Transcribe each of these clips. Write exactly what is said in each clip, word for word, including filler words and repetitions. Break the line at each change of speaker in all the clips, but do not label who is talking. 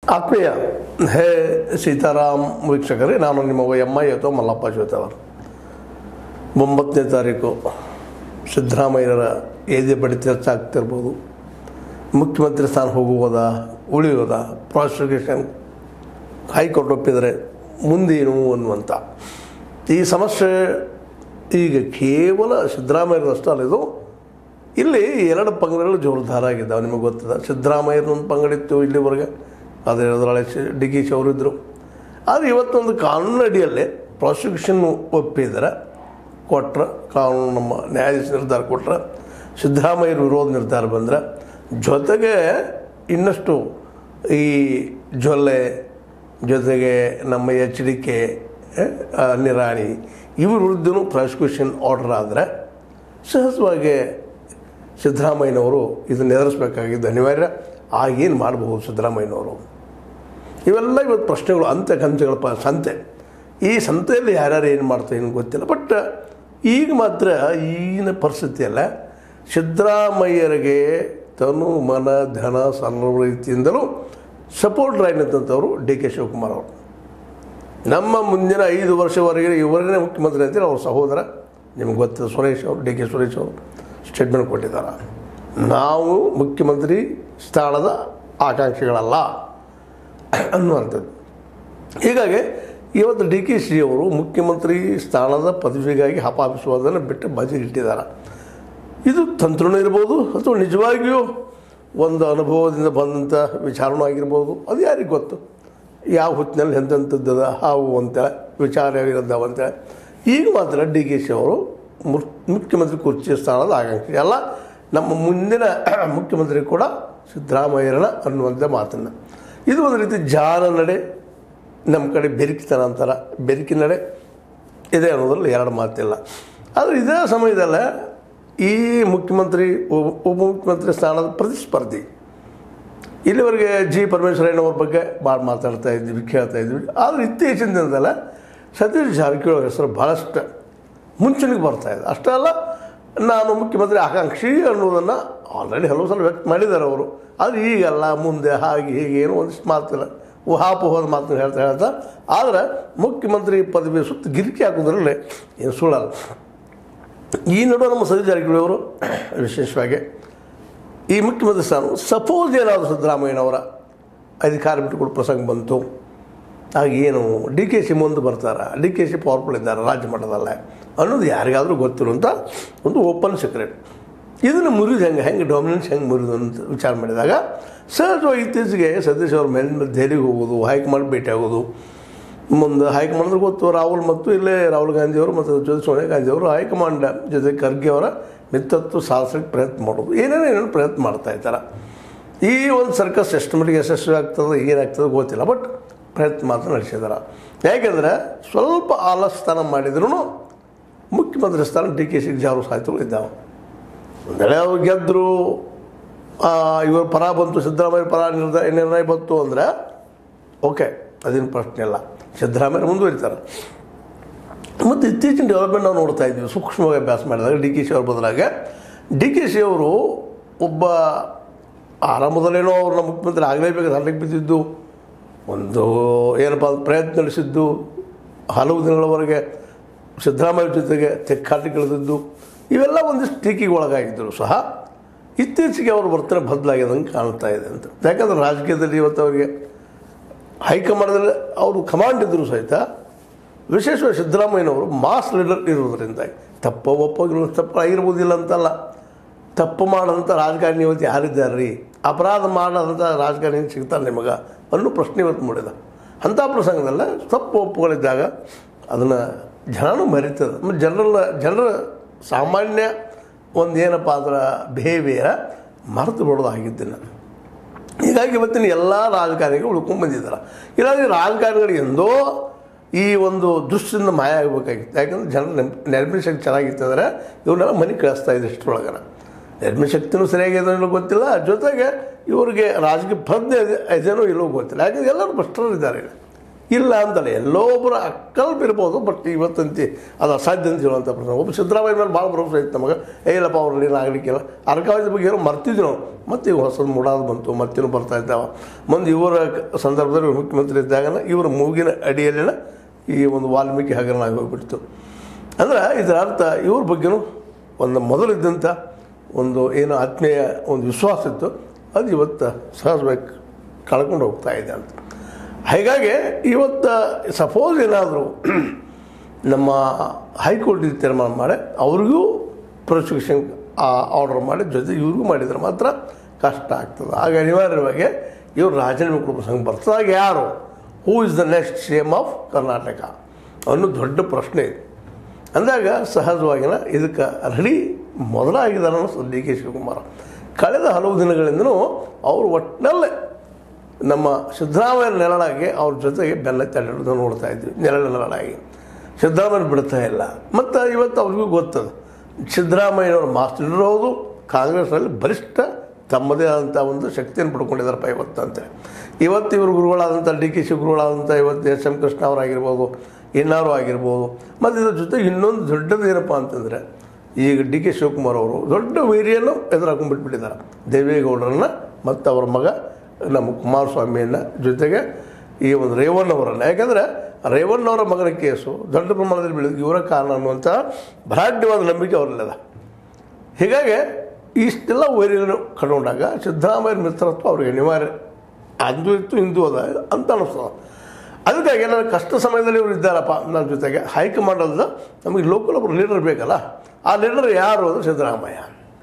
ಆತ್ಮೀಯ ಹೇ ಸೀತಾರಾಮ್ ವೀಕ್ಷಕರೇ, ನಾನು ನಿಮ್ಮ ಎಮ್ ಐ ಅಥವಾ ಮಲ್ಲಪ್ಪ ಜ್ಯೋತವರು. ಒಂಬತ್ತನೇ ತಾರೀಕು ಸಿದ್ದರಾಮಯ್ಯರ ಏದೆ ಬಡಿತ ಹೆಚ್ಚಾಗ್ತಿರ್ಬೋದು. ಮುಖ್ಯಮಂತ್ರಿ ಸ್ಥಾನ ಹೋಗುವುದಾ ಉಳಿಯೋದಾ, ಪ್ರಾಸಿಕ್ಯೂಷನ್ ಹೈಕೋರ್ಟ್ ಒಪ್ಪಿದರೆ ಮುಂದೇನು ಅನ್ನುವಂಥ ಈ ಸಮಸ್ಯೆ ಈಗ ಕೇವಲ ಸಿದ್ದರಾಮಯ್ಯರಷ್ಟೇ ಅಲ್ಲ, ಇದು ಇಲ್ಲಿ ಎರಡು ಪಂಗಡಗಳು ಜೋರ್ದಾರ ಆಗಿದ್ದಾವೆ. ನಿಮಗೆ ಗೊತ್ತಿದೆ, ಸಿದ್ದರಾಮಯ್ಯರೊಂದು ಪಂಗಡಿತ್ತು ಇಲ್ಲಿವರೆಗೆ, ಅದೇ ಅದರೊಳಗೆ ಡಿ ಕೆ ಶಿ ಅವರಿದ್ದರು. ಆದರೆ ಇವತ್ತೊಂದು ಕಾನೂನು ಅಡಿಯಲ್ಲೇ ಪ್ರಾಸಿಕ್ಯೂಷನ್ ಒಪ್ಪಿದರೆ ಕೊಟ್ಟರೆ, ಕಾನೂನು ನಮ್ಮ ನ್ಯಾಯಾಧೀಶ ನಿರ್ಧಾರ ಕೊಟ್ಟರೆ, ಸಿದ್ದರಾಮಯ್ಯರ ವಿರೋಧ ನಿರ್ಧಾರ ಬಂದರೆ, ಜೊತೆಗೆ ಇನ್ನಷ್ಟು ಈ ಜೊಲ್ಲೆ ಜೊತೆಗೆ ನಮ್ಮ ಎಚ್ ಡಿ ಕೆ ನಿರಾಣಿ ಇವ್ರ ವಿರುದ್ಧನೂ ಪ್ರಾಸಿಕ್ಯೂಷನ್ ಆರ್ಡರ್ ಆದರೆ ಸಹಜವಾಗಿ ಸಿದ್ದರಾಮಯ್ಯನವರು ಇದನ್ನು ಎದುರಿಸಬೇಕಾಗಿದ್ದು ಅನಿವಾರ್ಯ. ಆಗೇನು ಮಾಡಬಹುದು ಸಿದ್ದರಾಮಯ್ಯನವರು? ಇವೆಲ್ಲ ಇವತ್ತು ಪ್ರಶ್ನೆಗಳು, ಅಂತ್ಯ ಕಂತೆಗಳ ಪ ಸಂತೆ. ಈ ಸಂತೆಯಲ್ಲಿ ಯಾರ್ಯಾರು ಏನು ಮಾಡ್ತಾರೆ ಏನು ಗೊತ್ತಿಲ್ಲ. ಬಟ್ ಈಗ ಮಾತ್ರ ಈಗಿನ ಪರಿಸ್ಥಿತಿಯಲ್ಲ, ಸಿದ್ದರಾಮಯ್ಯರಿಗೆ ತನು ಮನ ಧನ ಸರ್ವ ರೀತಿಯಿಂದಲೂ ಸಪೋರ್ಟ್ ಆಗಿದ್ದಂಥವರು ಡಿ ಕೆ ಶಿವಕುಮಾರ್ ಅವರು. ನಮ್ಮ ಮುಂದಿನ ಐದು ವರ್ಷವರೆಗೆ ಇವರೇ ಮುಖ್ಯಮಂತ್ರಿ ಅಂತೇಳಿ ಅವ್ರ ಸಹೋದರ ನಿಮ್ಗೆ ಗೊತ್ತಿದೆ ಸುರೇಶ್ ಅವರು, ಡಿ ಕೆ ಸುರೇಶ್ ಅವರು ಸ್ಟೇಟ್ಮೆಂಟ್ ಕೊಟ್ಟಿದ್ದಾರೆ. ನಾವು ಮುಖ್ಯಮಂತ್ರಿ ಸ್ಥಾನದ ಆಕಾಂಕ್ಷಿಗಳಲ್ಲ ಅನ್ನುವಂಥದ್ದು. ಹೀಗಾಗಿ ಇವತ್ತು ಡಿ ಕೆ ಶಿ ಅವರು ಮುಖ್ಯಮಂತ್ರಿ ಸ್ಥಾನದ ಪದವಿಗಾಗಿ ಹಪಾಪಿಸುವುದನ್ನು ಬಿಟ್ಟು ಬದಿಗಿಟ್ಟಿದ್ದಾರೆ. ಇದು ತಂತ್ರನೂ ಇರ್ಬೋದು ಅಥವಾ ನಿಜವಾಗಿಯೂ ಒಂದು ಅನುಭವದಿಂದ ಬಂದಂಥ ವಿಚಾರಣೆ ಆಗಿರ್ಬೋದು, ಅದು ಯಾರಿಗೆ ಗೊತ್ತು. ಯಾವ ಹೊತ್ತಿನಲ್ಲಿ ಎಂಥಂಥದ್ದದ ಹಾವು ಅಂತೇಳಿ ವಿಚಾರ ಇರದ್ದಾವಂತೇಳಿ. ಈಗ ಮಾತ್ರ ಡಿ ಕೆ ಶಿ ಅವರು ಮುಖ್ಯಮಂತ್ರಿ ಕುರ್ಚಿ ಸ್ಥಾನದ ಆಕಾಂಕ್ಷಿ ಅಲ್ಲ, ನಮ್ಮ ಮುಂದಿನ ಮುಖ್ಯಮಂತ್ರಿ ಕೂಡ ಸಿದ್ದರಾಮಯ್ಯರಣ ಅನ್ನುವಂಥ ಮಾತನ್ನು. ಇದು ಒಂದು ರೀತಿ ಜಾರ ನಡೆ, ನಮ್ಮ ಕಡೆ ಬೆರಿಕಿತನ ಅಂತಾರೆ, ಬೆರಿಕಿ ನಡೆ ಇದೆ ಅನ್ನೋದ್ರಲ್ಲಿ ಎರಡು ಮಾತಿಲ್ಲ. ಆದರೆ ಇದೇ ಸಮಯದಲ್ಲೇ ಈ ಮುಖ್ಯಮಂತ್ರಿ ಉಪಮುಖ್ಯಮಂತ್ರಿ ಸ್ಥಾನದ ಪ್ರತಿಸ್ಪರ್ಧಿ ಇಲ್ಲಿವರೆಗೆ ಜಿ ಪರಮೇಶ್ವರಯ್ಯನವ್ರ ಬಗ್ಗೆ ಭಾಳ ಮಾತಾಡ್ತಾ ಇದ್ವಿ, ಕೇಳ್ತಾ ಇದ್ವಿ. ಆದರೆ ಇತ್ತೀಚಿನ ದಿನದಲ್ಲ ಸತೀಶ್ ಜಾರಕಿಹೊಳಿ ಹೆಸರು ಭಾಳಷ್ಟು ಮುಂಚೂಣಿಗೆ ಬರ್ತಾಯಿದೆ. ಅಷ್ಟೇ ಅಲ್ಲ, ನಾನು ಮುಖ್ಯಮಂತ್ರಿ ಆಕಾಂಕ್ಷಿ ಅನ್ನೋದನ್ನು ಆಲ್ರೆಡಿ ಹಲವು ಸಲ ವ್ಯಕ್ತ ಮಾಡಿದ್ದಾರೆ ಅವರು. ಆದರೆ ಈಗಲ್ಲ, ಮುಂದೆ ಹಾಗೆ ಹೀಗೆ ಏನೋ ಒಂದಿಷ್ಟು ಮಾತಿಲ್ಲ, ಊಹಾಪೋಹದ ಮಾತನ್ನು ಹೇಳ್ತಾ ಹೇಳ್ತಾ ಆದರೆ ಮುಖ್ಯಮಂತ್ರಿ ಪದವಿ ಸುತ್ತ ಗಿರಿಕಿ ಹಾಕೋದ್ರಲ್ಲಿ ಏನು ಸುಳ್ಳಲ್ಲ. ಈ ನಡುವೆ ನಮ್ಮ ಸತೀಶ್ ಜಾರಕಿಹೊಳಿ ಅವರು ವಿಶೇಷವಾಗಿ ಈ ಮುಖ್ಯಮಂತ್ರಿ ಸ್ಥಾನ ಸಪೋಸ್ ಏನಾದರೂ ಸಿದ್ದರಾಮಯ್ಯನವರ ಅಧಿಕಾರ ಬಿಟ್ಟುಕೊಡು ಪ್ರಸಂಗ ಬಂತು, ಆಗ ಏನು ಡಿ ಕೆ ಶಿ ಮುಂದೆ ಬರ್ತಾರೆ, ಡಿ ಕೆ ಶಿ ಪವರ್ಫುಲ್ ಇದ್ದಾರೆ ರಾಜ್ಯ ಮಟ್ಟದಲ್ಲೇ ಅನ್ನೋದು ಯಾರಿಗಾದರೂ ಗೊತ್ತಿರುವಂಥ ಒಂದು ಓಪನ್ ಸೀಕ್ರೆಟ್. ಇದನ್ನು ಮುರಿದು ಹೆಂಗೆ ಹೆಂಗೆ ಡಾಮಿನೆನ್ಸ್ ಹೆಂಗೆ ಮುರಿದು ಅಂತ ವಿಚಾರ ಮಾಡಿದಾಗ ಸಹಜವಾಗಿ ಇತ್ತೀಚೆಗೆ ಸತೀಶ್ ಅವ್ರ ಮೇಲಿನ ದೆಹಲಿಗೆ ಹೋಗೋದು, ಹೈಕಮಾಂಡ್ ಭೇಟಿ ಆಗೋದು, ಮುಂದೆ ಹೈಕಮಾಂಡ್ರಿಗೆ ಗೊತ್ತು ರಾಹುಲ್ ಮತ್ತು ಇಲ್ಲೇ ರಾಹುಲ್ ಗಾಂಧಿಯವರು ಮತ್ತು ಜೊತೆ ಸೋನಿಯಾ ಗಾಂಧಿಯವರು ಹೈಕಮಾಂಡ್ ಜೊತೆ ಖರ್ಗೆ ಅವರ ಮಿತ್ರತ್ವ ಸಾಧಿಸೋಕ್ಕೆ ಪ್ರಯತ್ನ ಮಾಡೋದು, ಏನೇನೋ ಏನೇನು ಪ್ರಯತ್ನ ಮಾಡ್ತಾಯಿದ್ದಾರೆ. ಈ ಒಂದು ಸರ್ಕಸ್ ಎಷ್ಟು ಮಟ್ಟಿಗೆ ಯಶಸ್ವಿ ಆಗ್ತದೆ ಏನಾಗ್ತದೆ ಗೊತ್ತಿಲ್ಲ, ಬಟ್ ಪ್ರಯತ್ನ ಮಾತ್ರ ನಡೆಸಿದ್ದಾರೆ. ಯಾಕೆಂದರೆ ಸ್ವಲ್ಪ ಆಲಸ್ಯತನ ಮಾಡಿದ್ರೂ ಮುಖ್ಯಮಂತ್ರಿ ಸ್ಥಾನ ಡಿ ಕೆ ಶಿಗೆ ಜಾರು ಸಾಧ್ಯತೆಗಳು ಇದ್ದಾವೆ. ಒಂದೆಡೆ ಅವ್ರು ಗೆದ್ದರು, ಇವರು ಪರ ಬಂತು, ಸಿದ್ದರಾಮಯ್ಯ ಪರ ನಿರ್ಧಾರ ನಿರ್ಣಯ ಬಂತು ಅಂದರೆ ಓಕೆ, ಅದೇನು ಪ್ರಶ್ನೆ ಇಲ್ಲ, ಸಿದ್ದರಾಮಯ್ಯ ಮುಂದುವರಿತಾರೆ. ಮತ್ತು ಇತ್ತೀಚಿನ ಡೆವಲಪ್ಮೆಂಟ್ ನಾವು ನೋಡ್ತಾ ಇದ್ದೀವಿ. ಸೂಕ್ಷ್ಮವಾಗಿ ಅಭ್ಯಾಸ ಮಾಡಿದಾಗ ಡಿ ಕೆ ಶಿ ಅವ್ರ ಬದಲಾಗಿ ಡಿ ಕೆ ಶಿ ಅವರು ಒಬ್ಬ ಆರಂಭದಲ್ಲೇನೋ ಅವ್ರನ್ನ ಮುಖ್ಯಮಂತ್ರಿ ಆಗಲೇಬೇಕು ಹರಳಿಗೆ ಬಿದ್ದಿದ್ದು, ಒಂದು ಏನಪ್ಪ ಪ್ರಯತ್ನ ನಡೆಸಿದ್ದು, ಹಲವು ದಿನಗಳವರೆಗೆ ಸಿದ್ದರಾಮಯ್ಯ ಜೊತೆಗೆ ತೆಕ್ಕಾಟಿಗಳಿದ್ದು, ಇವೆಲ್ಲ ಒಂದಿಷ್ಟು ಟೀಕೆಗೆ ಒಳಗಾಗಿದ್ದರು ಸಹ ಇತ್ತೀಚೆಗೆ ಅವರು ವರ್ತನೆ ಬದಲಾಗಿದ್ದಂಗೆ ಕಾಣ್ತಾ ಇದೆ ಅಂತ. ಯಾಕಂದರೆ ರಾಜಕೀಯದಲ್ಲಿ ಇವತ್ತು ಅವರಿಗೆ ಹೈಕಮಾಂಡದಲ್ಲಿ ಅವರು ಕಮಾಂಡ್ ಇದ್ದರೂ ಸಹಿತ ವಿಶೇಷವಾಗಿ ಸಿದ್ದರಾಮಯ್ಯನವರು ಮಾಸ್ ಲೀಡರ್ ಇರೋದರಿಂದ ತಪ್ಪು ಒಪ್ಪಾಗಿರೋ ತಪ್ಪು ಆಗಿರ್ಬೋದಿಲ್ಲ ಅಂತಲ್ಲ, ತಪ್ಪು ಮಾಡೋಂಥ ರಾಜಕಾರಣಿ ಇವತ್ತು ಯಾರಿದ್ದಾರೆ ರೀ, ಅಪರಾಧ ಮಾಡೋಂಥ ರಾಜಕಾರಣಿ ಸಿಗ್ತಾರೆ ನಿಮಗೆ ಅನ್ನೋ ಪ್ರಶ್ನೆ ಇವತ್ತು ಮೂಡಿದ. ಅಂಥ ಪ್ರಸಂಗದಲ್ಲ ತಪ್ಪು ಒಪ್ಪುಗಳಿದ್ದಾಗ ಅದನ್ನು ಜನನೂ ಮರಿತದೆ. ಮತ್ತು ಜನರಲ್ಲ ಜನರ ಸಾಮಾನ್ಯ ಒಂದು ಏನಪ್ಪ ಅಂದ್ರೆ ಬಿಹೇವಿಯರ್ ಮರೆತು ಬಿಡೋದಾಗಿದ್ದಿಲ್ಲ. ಹೀಗಾಗಿ ಇವತ್ತಿನ ಎಲ್ಲ ರಾಜಕಾರಣಿಗಳು ಉಳ್ಕೊಂಡು ಬಂದಿದ್ದಾರೆ. ಇಲ್ಲಾಂದರೆ ರಾಜಕಾರಣಿಗಳಿಗೆ ಎಂದೋ ಈ ಒಂದು ದೃಷ್ಟಿಯಿಂದ ಮಾಯ ಆಗಬೇಕಾಗಿತ್ತು. ಯಾಕಂದರೆ ಜನರ ನೆಮ್ ನೆನಪಿನ ಶಕ್ತಿ ಚೆನ್ನಾಗಿತ್ತಂದರೆ ಇವ್ರನ್ನೆಲ್ಲ ಮನೆ ಕಳಿಸ್ತಾ ಇದೆ ಇಷ್ಟರೊಳಗನ. ನೆನಪಿನ ಶಕ್ತಿನೂ ಸರಿಯಾಗಿದೆ ಇಲ್ಲೋ ಗೊತ್ತಿಲ್ಲ, ಜೊತೆಗೆ ಇವ್ರಿಗೆ ರಾಜಕೀಯ ಪ್ರಜ್ಞೆ ಇದೇನೋ ಇಲ್ಲೋ ಗೊತ್ತಿಲ್ಲ. ಯಾಕಂದರೆ ಎಲ್ಲರೂ ಭ್ರಷ್ಟರಿದ್ದಾರೆ. ಇಲ್ಲ ಅಂತಲ್ಲ, ಎಲ್ಲೋ ಒಬ್ಬರು ಅಕ್ಕಲ್ಪ ಇರ್ಬೋದು. ಬಟ್ ಇವತ್ತಂತೆ ಅದು ಅಸಾಧ್ಯ ಅಂತ ಹೇಳುವಂಥ ಪ್ರಶ್ನೆ. ಒಬ್ಬ ಸಿದ್ದರಾಮಯ್ಯ ಮೇಲೆ ಭಾಳ ಭರವಸೆ ಇತ್ತು ನಮಗೆ. ಏ ಇಲ್ಲಪ್ಪ ಅವ್ರು ಏನು ಆಗಲಿಕ್ಕಿಲ್ಲ. ಅರ್ಕಾವತಿ ಬಗ್ಗೆ ಏನೋ ಮರ್ತಿದ್ವಿ ನಾವು. ಮತ್ತು ಇವು ಹೊಸದು ಮೂಡಾದು ಬಂತು, ಮತ್ತೇನು ಬರ್ತಾ ಇದ್ದಾವೆ. ಮುಂದೆ ಇವರ ಸಂದರ್ಭದಲ್ಲಿ ಮುಖ್ಯಮಂತ್ರಿ ಇದ್ದಾಗ ಇವರ ಮೂಗಿನ ಅಡಿಯಲ್ಲಿನ ಈ ಒಂದು ವಾಲ್ಮೀಕಿ ಹಗರಣ ಆಗಿ ಹೋಗ್ಬಿಡ್ತು. ಅಂದ್ರೆ ಇದರ ಅರ್ಥ ಇವ್ರ ಬಗ್ಗೆನೂ ಒಂದು ಮೊದಲಿದ್ದಂಥ ಒಂದು ಏನು ಆತ್ಮೀಯ ಒಂದು ವಿಶ್ವಾಸ ಇತ್ತು, ಅದು ಇವತ್ತು ಸಹಜವಾಗಿ ಕಳ್ಕೊಂಡು ಹೋಗ್ತಾ ಇದೆ ಅಂತ. ಹೀಗಾಗಿ ಇವತ್ತು ಸಪೋಸ್ ಏನಾದರೂ ನಮ್ಮ ಹೈಕೋರ್ಟ್ ಇದು ತೀರ್ಮಾನ ಮಾಡಿ ಅವ್ರಿಗೂ ಪ್ರಾಸಿಕ್ಯೂಷನ್ ಆರ್ಡರ್ ಮಾಡಿ ಜೊತೆ ಇವ್ರಿಗೂ ಮಾಡಿದರೆ ಮಾತ್ರ ಕಷ್ಟ ಆಗ್ತದೆ. ಆಗ ಅನಿವಾರ್ಯವಾಗಿ ಇವರು ರಾಜೀನಾಮೆ ಕೊಡೋ ಪ್ರಸಂಗ ಬರ್ತದೆ. ಆಗ ಯಾರು who is the next C M of Karnataka ಅನ್ನೋ ದೊಡ್ಡ ಪ್ರಶ್ನೆ ಇದೆ. ಅಂದಾಗ ಸಹಜವಾಗಿನ ಇದಕ್ಕೆ ರೆಡಿ ಮೊದಲಾಗಿದ್ದಾರೆ ಅನ್ನಿಸ್ತದೆ ಡಿ ಕೆ ಶಿವಕುಮಾರ್. ಕಳೆದ ಹಲವು ದಿನಗಳಿಂದಲೂ ಅವರು ಒಟ್ಟಿನಲ್ಲೇ ನಮ್ಮ ಸಿದ್ದರಾಮಯ್ಯ ನೆರಳಾಗಿ ಅವ್ರ ಜೊತೆಗೆ ಬೆನ್ನತ್ತಿ ಅಡ್ಡಾಡೋದು ನೋಡ್ತಾ ಇದ್ವಿ. ನೆರಳು ನೆರಳಾಗಿ ಸಿದ್ದರಾಮಯ್ಯ ಬಿಡ್ತಾ ಇಲ್ಲ. ಮತ್ತು ಇವತ್ತು ಅವ್ರಿಗೂ ಗೊತ್ತದ ಸಿದ್ದರಾಮಯ್ಯನವರು ಮಾಸ್ ಲೀಡರ್ ಹೌದು, ಕಾಂಗ್ರೆಸ್ನಲ್ಲಿ ಬಲಿಷ್ಠ ತಮ್ಮದೇ ಆದಂಥ ಒಂದು ಶಕ್ತಿಯನ್ನು ಪಡ್ಕೊಂಡಿದ್ದಾರಪ್ಪ ಇವತ್ತು ಅಂತೇಳಿ. ಇವತ್ತು ಇವರು ಗುರುಗಳಾದಂಥ ಡಿ ಕೆ ಶಿ ಗುರುಗಳಾದಂಥ ಇವತ್ತು ಎಸ್ ಎಂ ಕೃಷ್ಣ ಅವರಾಗಿರ್ಬೋದು, ಇನ್ನಾರು ಆಗಿರ್ಬೋದು. ಮತ್ತು ಇದ್ರ ಜೊತೆಗೆ ಇನ್ನೊಂದು ದೊಡ್ಡದು ಏನಪ್ಪ ಅಂತಂದರೆ ಈಗ ಡಿ ಕೆ ಶಿವಕುಮಾರ್ ಅವರು ದೊಡ್ಡ ವೈರಿಯನ್ನು ಎದುರಾಕೊಂಡ್ಬಿಟ್ಬಿಟ್ಟಿದ್ದಾರೆ ದೇವೇಗೌಡರನ್ನ ಮತ್ತು ಅವರ ಮಗ ನಮ್ಮ ಕುಮಾರಸ್ವಾಮಿಯನ್ನು, ಜೊತೆಗೆ ಈ ಒಂದು ರೇವಣ್ಣವರನ್ನು. ಯಾಕಂದರೆ ರೇವಣ್ಣವರ ಮಗನ ಕೇಸು ದೊಡ್ಡ ಪ್ರಮಾಣದಲ್ಲಿ ಬೆಳೆದು ಇವರ ಕಾರಣ ಅನ್ನುವಂಥ ಭರಾಢ್ಯವಾದ ನಂಬಿಕೆ ಅವರಲ್ಲಿದೆ. ಹೀಗಾಗಿ ಇಷ್ಟೆಲ್ಲ ವೈರಿಗಳನ್ನು ಕಂಡುಕೊಂಡಾಗ ಸಿದ್ದರಾಮಯ್ಯ ಮಿತ್ರತ್ವ ಅವ್ರಿಗೆ ಅನಿವಾರ್ಯ ಅಂದು ಇತ್ತು ಇಂದು ಅದ ಅಂತ ಅನ್ನಿಸ್ತದೆ. ಅದಕ್ಕಾಗಿ ನನ್ನ ಕಷ್ಟ ಸಮಯದಲ್ಲಿ ಇವರು ಇದ್ದಾರಪ್ಪ ನನ್ನ ಜೊತೆಗೆ. ಹೈಕಮಾಂಡ್ ಅಲ್ಲ, ನಮಗೆ ಲೋಕಲ್ ಒಬ್ಬರು ಲೀಡರ್ ಬೇಕಲ್ಲ. ಆ ಲೀಡರ್ ಯಾರು ಅಂದರೆ ಸಿದ್ದರಾಮಯ್ಯ.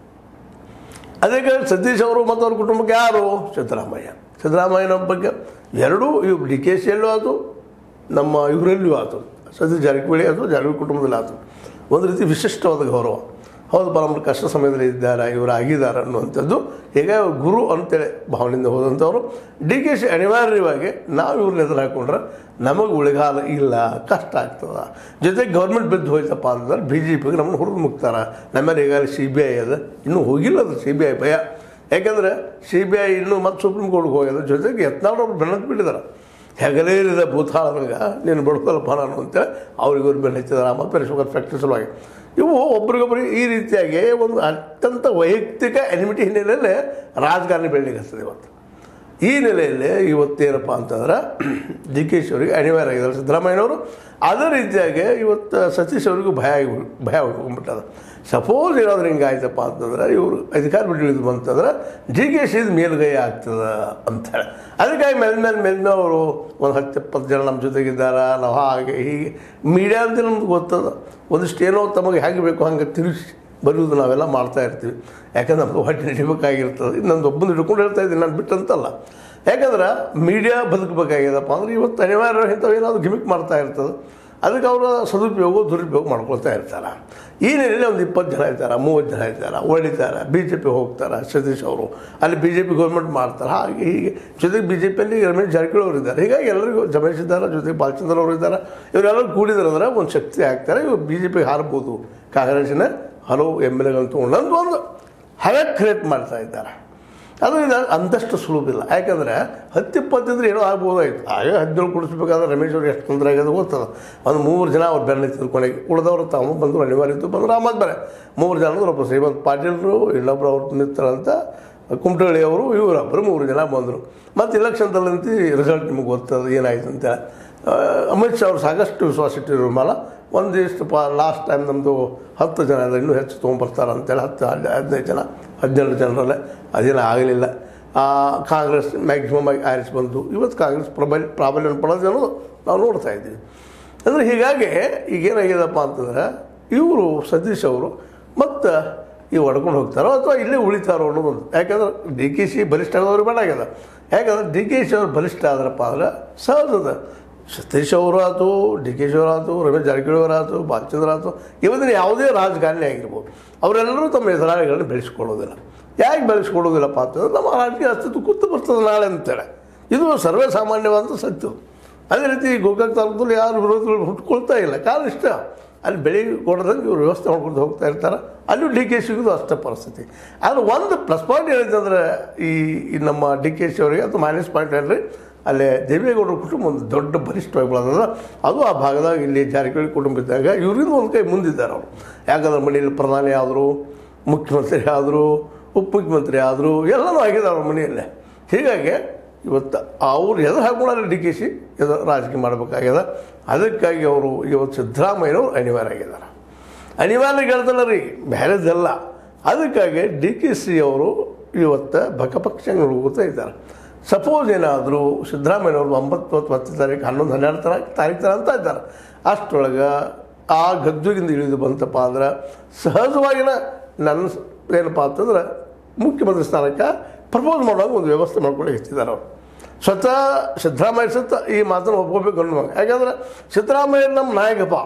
ಅದಕ್ಕೆ ಸತೀಶ್ ಅವರು ಮತ್ತು ಅವ್ರ ಕುಟುಂಬಕ್ಕೆ ಯಾರು? ಸಿದ್ದರಾಮಯ್ಯ. ಸಿದ್ದರಾಮಯ್ಯನ ಬಗ್ಗೆ ಎರಡೂ ಇವು ಡಿ ಕೆ ಶಿಯಲ್ಲೂ ಆಯಿತು, ನಮ್ಮ ಇವರಲ್ಲಿಯೂ ಆಯಿತು, ಸತೀಶ್ ಜಾರಕಿಹೊಳಿ ಆಯಿತು, ಜಾರಕಿಹೊಳಿ ಕುಟುಂಬದಲ್ಲಿ ಆಯಿತು. ಒಂದು ರೀತಿ ವಿಶಿಷ್ಟವಾದ ಗೌರವ. ಹೌದು, ನಮ್ಮ ಕಷ್ಟ ಸಮಯದಲ್ಲಿ ಇದ್ದಾರೆ, ಇವರು ಆಗಿದ್ದಾರೆ ಅನ್ನುವಂಥದ್ದು. ಹೀಗೆ ಗುರು ಅಂತೇಳಿ ಭಾವನೆಯಿಂದ ಹೋದಂಥವ್ರು ಡಿ ಕೆ ಶಿ ಅನಿವಾರ್ಯವಾಗಿ ನಾವು ಇವ್ರನ್ನ ಎದುರು ಹಾಕ್ಕೊಂಡ್ರೆ ನಮಗೆ ಉಳಿಗಾಲ ಇಲ್ಲ, ಕಷ್ಟ ಆಗ್ತದೆ. ಜೊತೆಗೆ ಗೌರ್ಮೆಂಟ್ ಬಿದ್ದು ಹೋಯ್ತಪ್ಪ ಅಂತಂದ್ರೆ ಬಿ ಜೆ ಪಿಗೆ ನಮ್ಮನ್ನು ಹುರಿದು ಮುಗ್ತಾರೆ. ನಮ್ಮಲ್ಲಿ ಈಗಾಗಲೇ ಸಿ ಬಿ ಐ ಅದ, ಇನ್ನೂ ಹೋಗಿಲ್ಲ ಅದು ಸಿ ಬಿ ಐ ಭಯ. ಯಾಕೆಂದರೆ ಸಿ ಬಿ ಐ ಇನ್ನೂ ಮತ್ತು ಸುಪ್ರೀಂ ಕೋರ್ಟ್ಗೆ ಹೋಗ್ಯದ. ಜೊತೆಗೆ ಯತ್ನಾಳವ್ರು ಬೆನ್ನಕ್ಕೆ ಬಿಟ್ಟಿದ್ದಾರೆ. ಹೆಗಲೇರಿದ ಭೂತಾಳಂಗ ನೀನು ಬಡ್ಕೊಲ್ಪ ನಾನು ಅಂತೇಳಿ ಅವ್ರಿಗವ್ರು ಬೆನ್ನ ಹಚ್ಚಿದ್ದಾರೆ. ಮತ್ತು ಪೆರಿಶುಗರ್ ಫ್ಯಾಕ್ಟ್ರಿ ಸಲುವಾಗಿ ಇವು ಒಬ್ರಿಗೊಬ್ಬರಿಗೆ ಈ ರೀತಿಯಾಗಿ ಒಂದು ಅತ್ಯಂತ ವೈಯಕ್ತಿಕ ಎನಿಮಿಟಿ ಹಿನ್ನೆಲೆಯಲ್ಲೇ ರಾಜಕಾರಣ ಬೆಳಲಿಕ್ಕೆ ಹತ್ತದೆ ಇವತ್ತು. ಈ ನೆಲೆಯಲ್ಲಿ ಇವತ್ತೇನಪ್ಪ ಅಂತಂದ್ರೆ ಡಿ ಕೆ ಶಿ ಅವರಿಗೆ ಅನಿವಾರ್ಯ ಆಗಿದ್ದಾರೆ ಸಿದ್ದರಾಮಯ್ಯನವರು. ಅದೇ ರೀತಿಯಾಗಿ ಇವತ್ತು ಸತೀಶ್ ಅವರಿಗೂ ಭಯ ಆಗಿ ಭಯ ಹೋಗ್ಬಿಟ್ಟದ. ಸಪೋಸ್ ಏನಾದರೂ ಹಿಂಗೆ ಆಯ್ತಪ್ಪ ಅಂತಂದ್ರೆ ಇವರು ಅಧಿಕಾರ ಬಿಟ್ಟು ಇಳಿದು ಬಂತಂದ್ರೆ ಡಿ ಕೆ ಶಿದು ಮೇಲುಗೈ ಆಗ್ತದೆ ಅಂಥೇಳಿ. ಅದಕ್ಕಾಗಿ ಮೇಲ್ಮೇಲೆ ಮೇಲ್ಮೇಲೆ ಅವರು ಒಂದು ಹತ್ತು ಇಪ್ಪತ್ತು ಜನ ನಮ್ಮ ಜೊತೆಗಿದ್ದಾರೆ, ನಾವು ಹಾಗೆ ಹೀಗೆ ಮೀಡಿಯಾ ಅಂತ ನಮ್ಗೆ ಗೊತ್ತದ. ಒಂದಿಷ್ಟು ಏನೋ ತಮಗೆ ಹೇಗೆ ಬೇಕು ಹಂಗೆ ತಿರುಗಿಸಿ ಬರೆಯೋದು ನಾವೆಲ್ಲ ಮಾಡ್ತಾ ಇರ್ತೀವಿ. ಯಾಕಂದ್ರೆ ನಮ್ಮದು ಹೊಟ್ಟೆ ನಡಿಬೇಕಾಗಿರ್ತದೆ. ನಂದು ಒಬ್ಬಂದು ಹಿಡ್ಕೊಂಡು ಹೇಳ್ತಾ ಇದ್ದೀನಿ, ನಾನು ಬಿಟ್ಟಂತಲ್ಲ. ಯಾಕಂದ್ರೆ ಮೀಡಿಯಾ ಬದುಕಬೇಕಾಗ್ಯದಪ್ಪ ಅಂದ್ರೆ ಇವತ್ತು ಅನಿವಾರ್ಯ ಇಂಥವು ಏನಾದರೂ ಗಿಮಿಕ್ ಮಾಡ್ತಾ ಇರ್ತದೆ. ಅದಕ್ಕೆ ಅವರ ಸದುಪಯೋಗ ದುರುಪಯೋಗ ಮಾಡ್ಕೊಳ್ತಾ ಇರ್ತಾರೆ. ಈ ನೆಲೆಯಲ್ಲಿ ಒಂದು ಇಪ್ಪತ್ತು ಜನ ಇರ್ತಾರೆ, ಮೂವತ್ತು ಜನ ಇರ್ತಾರೆ, ಹೊಡಿತಾರೆ, ಬಿ ಜೆ ಪಿ ಹೋಗ್ತಾರೆ ಸತೀಶ್ ಅವರು, ಅಲ್ಲಿ ಬಿ ಜೆ ಪಿ ಗೌರ್ಮೆಂಟ್ ಮಾಡ್ತಾರೆ. ಹಾಗೆ ಹೀಗೆ ಜೊತೆಗೆ ಬಿ ಜೆ ಪಿಯಲ್ಲಿ ರಮೇಶ್ ಜಾರಕಿಹೊಳಿ ಅವರು ಇದ್ದಾರೆ. ಹೀಗಾಗಿ ಎಲ್ಲರಿಗೂ ಜಮೇಶ್ ಇದ್ದಾರೆ, ಜೊತೆಗೆ ಬಾಲಚಂದ್ರ ಅವರು ಇದ್ದಾರೆ. ಇವರೆಲ್ಲರೂ ಕೂಡಿದ್ದಾರೆ ಅಂದರೆ ಒಂದು ಶಕ್ತಿ ಆಗ್ತಾರೆ. ಇವರು ಬಿ ಜೆ ಪಿಗೆ ಹಾರಬಹುದು. ಕಾಂಗ್ರೆಸ್ಸಿನ ಹಲವು ಎಮ್ ಎಲ್ ಎಗಳನ್ನು ತೊಗೊಂಡು ಒಂದು ಹವೆ ಕ್ರಿಯೇಟ್ ಮಾಡ್ತಾ ಇದ್ದಾರೆ. ಅದು ಇದು ಅಂದಷ್ಟು ಸುಲಭಿಲ್ಲ. ಯಾಕಂದರೆ ಹತ್ತು ಇಪ್ಪತ್ತಿದ್ರೆ ಏನೋ ಆಗ್ಬೋದಾಯ್ತು. ಆಗ ಹದಿನೇಳು ಕೊಡಿಸ್ಬೇಕಾದ್ರೆ ರಮೇಶ್ ಅವ್ರಿಗೆ ಎಷ್ಟು ತೊಂದರೆ ಆಗೋದು ಗೊತ್ತದ. ಒಂದು ಮೂರು ಜನ ಅವ್ರು ಬೆನ್ನ ತಿಳ್ಕೊಂಡಾಗ ಉಳಿದವರು ತಾವು ಬಂದರು, ಅನಿವಾರ್ಯ ಇತ್ತು ಬಂದರು. ಆಮೇಲೆ ಬೇರೆ ಮೂರು ಜನ ಅಂದ್ರೆ ಒಬ್ಬರು ಶ್ರೀಮಂತ್ ಪಾಟೀಲರು, ಇನ್ನೊಬ್ಬರು ಅವ್ರ ಮಿತ್ರ ಅಂತ ಕುಮಟಳ್ಳಿ ಅವರು, ಇವರೊಬ್ಬರು ಮೂರು ಜನ ಬಂದರು. ಮತ್ತು ಇಲೆಕ್ಷನ್ದಲ್ಲಂತೂ ರಿಸಲ್ಟ್ ನಿಮಗೆ ಗೊತ್ತದ ಏನಾಯ್ತು ಅಂತ. ಅಮಿತ್ ಶಾ ಅವರು ಸಾಕಷ್ಟು ವಿಶ್ವಾಸ ಇಟ್ಟಿರೋ ಮೇಲೆ ಒಂದಿಷ್ಟು ಪ ಲಾಸ್ಟ್ ಟೈಮ್ ನಮ್ಮದು ಹತ್ತು ಜನ ಅಲ್ಲ, ಇನ್ನೂ ಹೆಚ್ಚು ತೊಗೊಂಬರ್ತಾರೆ ಅಂತೇಳಿ ಹತ್ತು ಹದಿನೈದು ಜನ ಹದಿನೆಂಟು ಜನರಲ್ಲೇ ಅದೇನೂ ಆಗಲಿಲ್ಲ. ಕಾಂಗ್ರೆಸ್ ಮ್ಯಾಕ್ಸಿಮಮ್ ಆಗಿ ಆರಿಸಿ ಬಂತು. ಇವತ್ತು ಕಾಂಗ್ರೆಸ್ ಪ್ರಬಲ ಪ್ರಾಬಲ್ಯ ಪಡೋದು ಅನ್ನೋದು ನಾವು ನೋಡ್ತಾ ಇದ್ದೀವಿ. ಅಂದರೆ ಹೀಗಾಗಿ ಈಗೇನಾಗಿದೆಪ್ಪ ಅಂತಂದ್ರೆ ಇವರು ಸತೀಶ್ ಅವರು ಮತ್ತು ಇವು ಹೊಡ್ಕೊಂಡು ಹೋಗ್ತಾರೋ ಅಥವಾ ಇಲ್ಲೇ ಉಳಿತಾರೋ ಅನ್ನೋದೊಂದು. ಯಾಕಂದ್ರೆ ಡಿ ಕೆ ಶಿ ಬಲಿಷ್ಠ ಆಗೋರು ಬೇಡ ಆಗ್ಯದ. ಯಾಕಂದ್ರೆ ಡಿ ಕೆ ಶಿ ಅವ್ರು ಬಲಿಷ್ಠ ಆದ್ರಪ್ಪ ಅಂದ್ರೆ ಸಹಜದ. ಸತೀಶ್ ಅವರು ಆಯ್ತು, ಡಿ ಕೆ ಶಿ ಅವರಾಯ್ತು, ರಮೇಶ್ ಜಾರಕಿಹೊಳಿ ಅವರಾಯ್ತು, ಬಾಲಚಂದ್ರ ಆಯ್ತು, ಇವತ್ತಿನ ಯಾವುದೇ ರಾಜಕಾರಣಿ ಆಗಿರ್ಬೋದು, ಅವರೆಲ್ಲರೂ ತಮ್ಮ ಎದುರಾಳಿಗಳನ್ನ ಬೆಳೆಸ್ಕೊಳ್ಳೋದಿಲ್ಲ. ಯಾಕೆ ಬೆಳೆಸ್ಕೊಳ್ಳೋದಿಲ್ಲಪ್ಪ ಅಂತಂದ್ರೆ ನಮ್ಮ ರಾಜಕೀಯ ಅಸ್ತಿತ್ವ ಕೂತು ಬರ್ತದೆ ನಾಳೆ ಅಂತೇಳಿ. ಇದು ಸರ್ವೇ ಸಾಮಾನ್ಯವಾದ ಸತ್ಯ. ಅದೇ ರೀತಿ ಗೋಕಾಕ್ ತಾಲೂಕಲ್ಲಿ ಯಾರು ವಿರೋಧಿಗಳು ಹುಟ್ಕೊಳ್ತಾ ಇಲ್ಲ. ಕಾರಣ ಇಷ್ಟ ಅಲ್ಲಿ ಬೆಳಿಗ್ಗೆ ಕೊಡೋದಂಗೆ ಇವರು ವ್ಯವಸ್ಥೆ ಮಾಡ್ಕೊಂಡು ಹೋಗ್ತಾ ಇರ್ತಾರೆ. ಅಲ್ಲೂ ಡಿ ಕೆ ಶಿಗೂ ಅಷ್ಟೇ ಪರಿಸ್ಥಿತಿ. ಆದರೆ ಒಂದು ಪ್ಲಸ್ ಪಾಯಿಂಟ್ ಏನೈತೆ ಅಂದರೆ ಈ ನಮ್ಮ ಡಿ ಕೆ ಶಿ ಅವರಿಗೆ ಅಥವಾ ಮೈನಸ್ ಪಾಯಿಂಟ್ ಹೇಳ್ರಿ, ಅಲ್ಲೇ ದೇವೇಗೌಡರ ಕುಟುಂಬ ಒಂದು ದೊಡ್ಡ ಬಲಿಷ್ಠವಾಗಿ ಬೆಳೆದ. ಅದು ಆ ಭಾಗದಾಗ ಇಲ್ಲಿ ಜಾರಕಿಹೊಳಿ ಕುಟುಂಬ ಇದ್ದಾಗ ಇವರಿಂದ ಒಂದು ಕೈ ಮುಂದಿದ್ದಾರೆ ಅವರು. ಯಾಕಂದ್ರೆ ಮನೆಯಲ್ಲಿ ಪ್ರಧಾನಿ ಆದರು, ಮುಖ್ಯಮಂತ್ರಿ ಆದರು, ಉಪಮುಖ್ಯಮಂತ್ರಿ ಆದರು, ಎಲ್ಲನೂ ಆಗಿದ್ದಾರೆ ಅವ್ರ ಮನೆಯಲ್ಲೇ. ಹೀಗಾಗಿ ಇವತ್ತು ಅವ್ರು ಎದುರು ಹಾಕೊಂಡ್ರೆ ಡಿ ಕೆ ಶಿ ಎದುರು ರಾಜಕೀಯ ಮಾಡಬೇಕಾಗ್ಯದ. ಅದಕ್ಕಾಗಿ ಅವರು ಇವತ್ತು ಸಿದ್ದರಾಮಯ್ಯನವರು ಅನಿವಾರ್ಯ ಆಗಿದ್ದಾರೆ. ಅನಿವಾರ್ಯ ಹೇಳ್ತಲ್ಲ ರೀ, ಬೇರೆದಲ್ಲ. ಅದಕ್ಕಾಗಿ ಡಿ ಕೆ ಸಿ ಅವರು ಇವತ್ತು ಬಕಪಕ್ಷ ನೋಡ್ಕೋತಾ ಇದ್ದಾರೆ. ಸಪೋಸ್ ಏನಾದರೂ ಸಿದ್ದರಾಮಯ್ಯನವರು ಒಂಬತ್ತು ಹತ್ತನೇ ತಾರೀಕು ಹನ್ನೊಂದು ಹನ್ನೆರಡು ತರ ತಾರೀಕು ತರ ಅಂತ ಇದ್ದಾರೆ. ಅಷ್ಟರೊಳಗೆ ಆ ಗದ್ದುಗಿಂದ ಇಳಿದು ಬಂತಪ್ಪ ಅಂದ್ರೆ ಸಹಜವಾಗಿನ ನನ್ನ ಏನಪ್ಪ ಅಂತಂದ್ರೆ ಮುಖ್ಯಮಂತ್ರಿ ಸ್ಥಾನಕ್ಕೆ ಪ್ರಪೋಸ್ ಮಾಡುವಾಗ ಒಂದು ವ್ಯವಸ್ಥೆ ಮಾಡ್ಕೊಂಡು ಇರ್ತಿದ್ದಾರೆ ಅವರು. ಸ್ವತಃ ಸಿದ್ದರಾಮಯ್ಯ ಸತ್ತ ಈ ಮಾತನ್ನು ಒಪ್ಕೋಬೇಕು ಅನ್ನುವಾಗ. ಯಾಕಂದ್ರೆ ಸಿದ್ದರಾಮಯ್ಯ ನಮ್ಮ ನಾಯಕಪ್ಪ,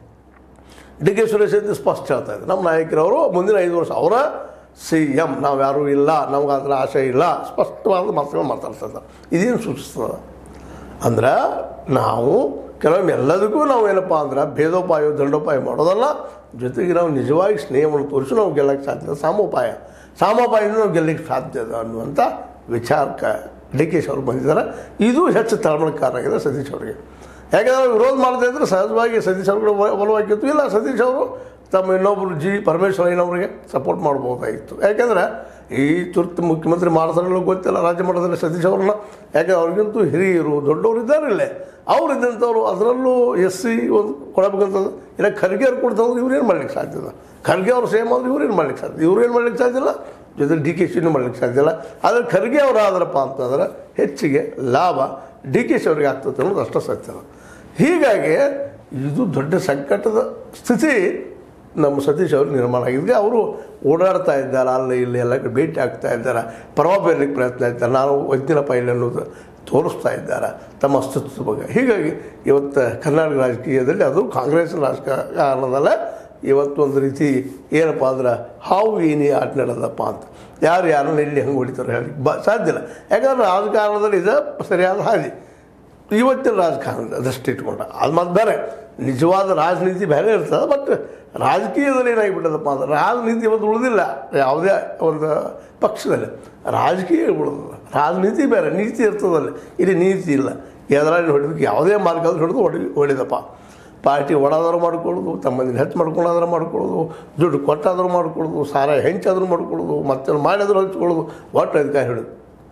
ಡಿ ಕೆ ಸುರೇಶ್ ಅಂತ ಸ್ಪಷ್ಟ ಹೇಳ್ತಾ ಇದ್ದಾರೆ. ನಮ್ಮ ನಾಯಕರವರು ಮುಂದಿನ ಐದು ವರ್ಷ ಅವರ ಸಿ ಎಮ್, ನಾವು ಯಾರೂ ಇಲ್ಲ, ನಮ್ಗೆ ಅದರ ಆಶೆ ಇಲ್ಲ, ಸ್ಪಷ್ಟವಾದ ಮಾತುಗಳು ಮಾತಾಡ್ತಾರೆ. ಇದೇನು ಸೂಚಿಸ್ತದೆ ಅಂದ್ರೆ ನಾವು ಕೆಲವೊಮ್ಮೆ ಎಲ್ಲದಕ್ಕೂ ನಾವು ಏನಪ್ಪ ಅಂದ್ರೆ ಭೇದೋಪಾಯ ದಂಡೋಪಾಯ ಮಾಡೋದಲ್ಲ, ಜೊತೆಗೆ ನಾವು ನಿಜವಾಗಿ ಸ್ನೇಹವನ್ನು ತೋರಿಸಿ ನಾವು ಗೆಲ್ಲಕ್ಕೆ ಸಾಧ್ಯ. ಸಾಮೋಪಾಯ ಸಾಮೋಪಾಯದಿಂದ ನಾವು ಗೆಲ್ಲಕ್ಕೆ ಸಾಧ್ಯ ಅನ್ನುವಂಥ ವಿಚಾರಕ್ಕೆ ಡಿ ಕೆ ಶಿ ಅವರು ಬಂದಿದ್ದಾರೆ. ಇದು ಹೆಚ್ಚು ತಳಮಳಕಾರಾಗಿದೆ ಸತೀಶ್ ಅವರಿಗೆ. ಯಾಕೆಂದರೆ ವಿರೋಧ ಮಾಡ್ತಾ ಇದ್ರೆ ಸಹಜವಾಗಿ ಸತೀಶ್ ಅವ್ರಿಗೆ ಒಲವಾಗಿತ್ತು. ಇಲ್ಲ, ಸತೀಶ್ ಅವರು ತಮ್ಮ ಇನ್ನೊಬ್ಬರು ಜಿ ಪರಮೇಶ್ವರಯ್ಯನವರಿಗೆ ಸಪೋರ್ಟ್ ಮಾಡ್ಬೋದಾಗಿತ್ತು. ಯಾಕೆಂದರೆ ಈ ತುರ್ತು ಮುಖ್ಯಮಂತ್ರಿ ಮಾಡ್ತಾರಲ್ಲ ಗೊತ್ತಿಲ್ಲ ರಾಜ್ಯ ಮಟ್ಟದಲ್ಲಿ ಸತೀಶ್ ಅವ್ರನ್ನ. ಯಾಕೆಂದ್ರೆ ಅವ್ರಿಗಂತೂ ಹಿರಿಯರು ದೊಡ್ಡವರು ಇದ್ದಾರೆ ಇಲ್ಲೇ. ಅವ್ರು ಇದ್ದಂಥವ್ರು ಅದರಲ್ಲೂ ಎಸ್ ಸಿ ಒಂದು ಕೊಡಬೇಕಂತಂದು ಇಲ್ಲ ಖರ್ಗೆ ಅವ್ರು ಕೊಡ್ತಾವ್ರು ಇವ್ರೇನು ಮಾಡ್ಲಿಕ್ಕೆ ಸಾಧ್ಯದ? ಖರ್ಗೆ ಅವ್ರು ಸೇಮ್ ಆದ್ರೆ ಇವ್ರೇನು ಮಾಡ್ಲಿಕ್ಕೆ ಸಾಧ್ಯ? ಇವ್ರೇನು ಮಾಡ್ಲಿಕ್ಕೆ ಸಾಧ್ಯ ಇಲ್ಲ, ಜೊತೆ ಡಿ ಕೆ ಶಿನೂ ಮಾಡ್ಲಿಕ್ಕೆ ಸಾಧ್ಯ ಇಲ್ಲ. ಆದರೆ ಖರ್ಗೆ ಅವರು ಆದ್ರಪ್ಪ ಅಂತಂದ್ರೆ ಹೆಚ್ಚಿಗೆ ಲಾಭ ಡಿ ಕೆ ಶಿ ಅವ್ರಿಗೆ ಆಗ್ತದೆ ಅನ್ನೋದು ಅಷ್ಟು ಸತ್ಯ. ಹೀಗಾಗಿ ಇದು ದೊಡ್ಡ ಸಂಕಟದ ಸ್ಥಿತಿ ನಮ್ಮ ಸತೀಶ್ ಅವರು ನಿರ್ಮಾಣ ಆಗಿದೆ. ಅವರು ಓಡಾಡ್ತಾ ಇದ್ದಾರೆ, ಅಲ್ಲಿ ಇಲ್ಲಿ ಎಲ್ಲ ಭೇಟಿ ಆಗ್ತಾ ಇದ್ದಾರೆ, ಪ್ರಭಾವ ಬೀರಲಿಕ್ಕೆ ಪ್ರಯತ್ನ ಇದ್ದಾರೆ. ನಾನು ವೈದ್ಯನಪ್ಪ ಇಲ್ಲಿ ಅನ್ನೋದು ತೋರಿಸ್ತಾ ಇದ್ದಾರೆ ತಮ್ಮ ಅಸ್ತಿತ್ವದ ಬಗ್ಗೆ. ಹೀಗಾಗಿ ಇವತ್ತು ಕರ್ನಾಟಕ ರಾಜಕೀಯದಲ್ಲಿ ಅದು ಕಾಂಗ್ರೆಸ್ ರಾಜಕಾರಣದಲ್ಲ ಇವತ್ತು ಒಂದು ರೀತಿ ಏನಪ್ಪ ಅಂದ್ರೆ ಹಾವು ಏನಿ ಆಟ ನಡೆದಪ್ಪ ಅಂತ. ಯಾರು ಯಾರನ್ನ ಇಲ್ಲಿ ಹೆಂಗೆ ಹೊಡಿತಾರೆ ಹೇಳಿ ಬ ಸಾಧ್ಯ ಇಲ್ಲ. ಯಾಕಂದ್ರೆ ರಾಜಕಾರಣದಲ್ಲಿ ಇದು ಸರಿಯಾದ ಹಾದಿ. ಇವತ್ತಿನ ರಾಜಕಾರಣದ ದೃಷ್ಟಿ ಇಟ್ಕೊಂಡ ಅದು ಮತ್ತೆ ಬೇರೆ, ನಿಜವಾದ ರಾಜನೀತಿ ಬೇರೆ ಇರ್ತದೆ. ಬಟ್ ರಾಜಕೀಯದಲ್ಲಿ ಏನಾಗಿಬಿಟ್ಟದಪ್ಪ ಅಂದ್ರೆ ರಾಜನೀತಿ ಇವತ್ತು ಉಳಿದಿಲ್ಲ ಯಾವುದೇ ಒಂದು ಪಕ್ಷದಲ್ಲಿ. ರಾಜಕೀಯ ಉಳಿದಿಲ್ಲ, ರಾಜನೀತಿ ಬೇರೆ, ನೀತಿ ಇರ್ತದಲ್ಲಿ. ಇಲ್ಲಿ ನೀತಿ ಇಲ್ಲ. ಎದುರಾಗಿ ಹೊಡಿದಕ್ಕೆ ಯಾವುದೇ ಮಾರ್ಗ ಆದರೂ ಹೊಡೆದು ಹೊಡಿ ಹೊಡಿದಪ್ಪ. ಪಾರ್ಟಿ ಒಡಾದರೂ ಮಾಡ್ಕೊಳ್ಳೋದು, ತಮ್ಮಂದಿನ ಹೆಚ್ಚು ಮಾಡ್ಕೊಳ್ಳೋದಾದ್ರೂ ಮಾಡ್ಕೊಳ್ಳೋದು, ದುಡ್ಡು ಕೊಟ್ಟಾದರೂ ಮಾಡ್ಕೊಳ್ಳೋದು, ಸಾರ ಹೆಂಚಾದರೂ ಮಾಡ್ಕೊಳ್ಳೋದು, ಮತ್ತೆ ಮಾಡಿದ್ರು ಹಂಚ್ಕೊಳ್ಳೋದು, ಒಟ್ಟು ಅದಕ್ಕೆ ಹಿಡಿದು.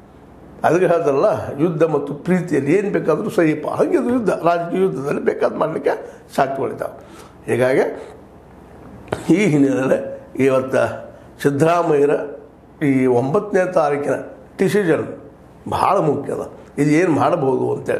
ಅದಕ್ಕೆ ಹೇಳ್ತಾರಲ್ಲ, ಯುದ್ಧ ಮತ್ತು ಪ್ರೀತಿಯಲ್ಲಿ ಏನು ಬೇಕಾದರೂ ಸಹಿಪ, ಹಾಗೆ ಅದು ಯುದ್ಧ. ರಾಜಕೀಯ ಯುದ್ಧದಲ್ಲಿ ಬೇಕಾದ ಮಾಡಲಿಕ್ಕೆ ಸಾಧ್ಯಗಳಿದ್ದಾವೆ. ಹೀಗಾಗಿ ಈ ಹಿನ್ನೆಲೆಯಲ್ಲಿ ಇವತ್ತು ಸಿದ್ದರಾಮಯ್ಯರ ಈ ಒಂಬತ್ತನೇ ತಾರೀಕಿನ ಡಿಸಿಷನ್ ಭಾಳ ಮುಖ್ಯ ಅದ. ಇದು ಏನು ಮಾಡಬಹುದು ಅಂತೇಳಿ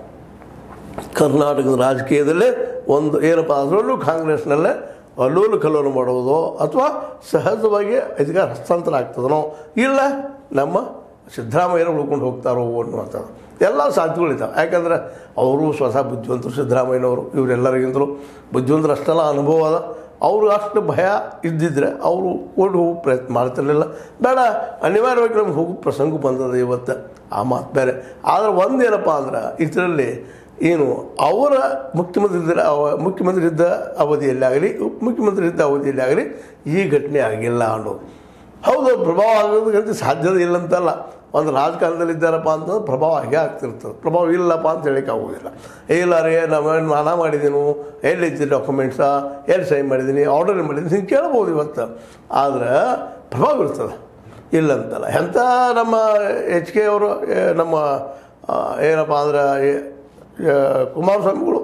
ಕರ್ನಾಟಕದ ರಾಜಕೀಯದಲ್ಲೇ ಒಂದು ಏನಪ್ಪ ಅದರಲ್ಲೂ ಕಾಂಗ್ರೆಸ್ನಲ್ಲೇ ಅಲ್ಲೋಲು ಕಲ್ಲೋಲು ಮಾಡೋದು ಅಥವಾ ಸಹಜವಾಗಿ ಅಧಿಕಾರ ಹಸ್ತಾಂತರ ಆಗ್ತದನೋ ಇಲ್ಲ ನಮ್ಮ ಸಿದ್ದರಾಮಯ್ಯರು ಉಳ್ಕೊಂಡು ಹೋಗ್ತಾರೋ ಅನ್ನುವಂಥದ್ದು ಎಲ್ಲ ಸಾಧ್ಯತೆಗಳಿದ್ದಾವೆ. ಯಾಕಂದರೆ ಅವರು ಸ್ವತಃ ಬುದ್ಧಿವಂತರು. ಸಿದ್ದರಾಮಯ್ಯನವರು ಇವರೆಲ್ಲರಿಗಿಂತಲೂ ಬುದ್ಧಿವಂತರು ಅಷ್ಟೆಲ್ಲ ಅನುಭವ ಅದ. ಅವರು ಅಷ್ಟು ಭಯ ಇದ್ದಿದ್ರೆ ಅವರು ಓಡಿ ಹೋಗೋ ಪ್ರಯತ್ನ ಮಾಡ್ತಿರಲಿಲ್ಲ. ಬೇಡ ಅನಿವಾರ್ಯವಾಗಿ ನಮ್ಗೆ ಹೋಗೋ ಪ್ರಸಂಗ ಬಂದದ ಇವತ್ತು, ಆ ಮಾತು ಬೇರೆ. ಆದರೆ ಒಂದೇನಪ್ಪ ಅಂದ್ರೆ ಇದರಲ್ಲಿ ಏನು ಅವರ ಮುಖ್ಯಮಂತ್ರಿ ಇದ್ದ ಮುಖ್ಯಮಂತ್ರಿ ಇದ್ದ ಅವಧಿಯಲ್ಲಿ ಆಗಲಿ ಉಪಮುಖ್ಯಮಂತ್ರಿ ಇದ್ದ ಅವಧಿಯಲ್ಲಿ ಆಗಲಿ ಈ ಘಟನೆ ಆಗಿಲ್ಲ ಅನ್ನೋದು. ಹೌದು, ಪ್ರಭಾವ ಆಗೋದಕ್ಕಂತ ಸಾಧ್ಯತೆ ಇಲ್ಲಂತಲ್ಲ. ಒಂದು ರಾಜಕಾರಣದಲ್ಲಿ ಇದ್ದಾರಪ್ಪ ಅಂತಂದ್ರೆ ಪ್ರಭಾವ ಹಾಗೆ ಆಗ್ತಿರ್ತದೆ. ಪ್ರಭಾವ ಇಲ್ಲಪ್ಪ ಅಂತ ಹೇಳಕ್ಕೆ ಆಗೋದಿಲ್ಲ. ಇಲ್ಲ ರೀ ನಾವು ನಾನಾ ಮಾಡಿದ್ದೀನು, ಎಲ್ಲಿದ್ದ ಡಾಕ್ಯುಮೆಂಟ್ಸಾ, ಎಲ್ಲಿ ಸೈನ್ ಮಾಡಿದ್ದೀನಿ, ಆರ್ಡರ್ ಮಾಡಿದ್ದೀನಿ, ಹಿಂಗೆ ಕೇಳ್ಬೋದು ಇವತ್ತು. ಆದರೆ ಪ್ರಭಾವ ಇರ್ತದೆ, ಇಲ್ಲಂತಲ್ಲ. ಎಂಥ ನಮ್ಮ ಎಚ್ ಕೆ ಅವರು ನಮ್ಮ ಏನಪ್ಪ ಅಂದ್ರೆ ಕುಮಾರಸ್ವಾಮಿಗಳು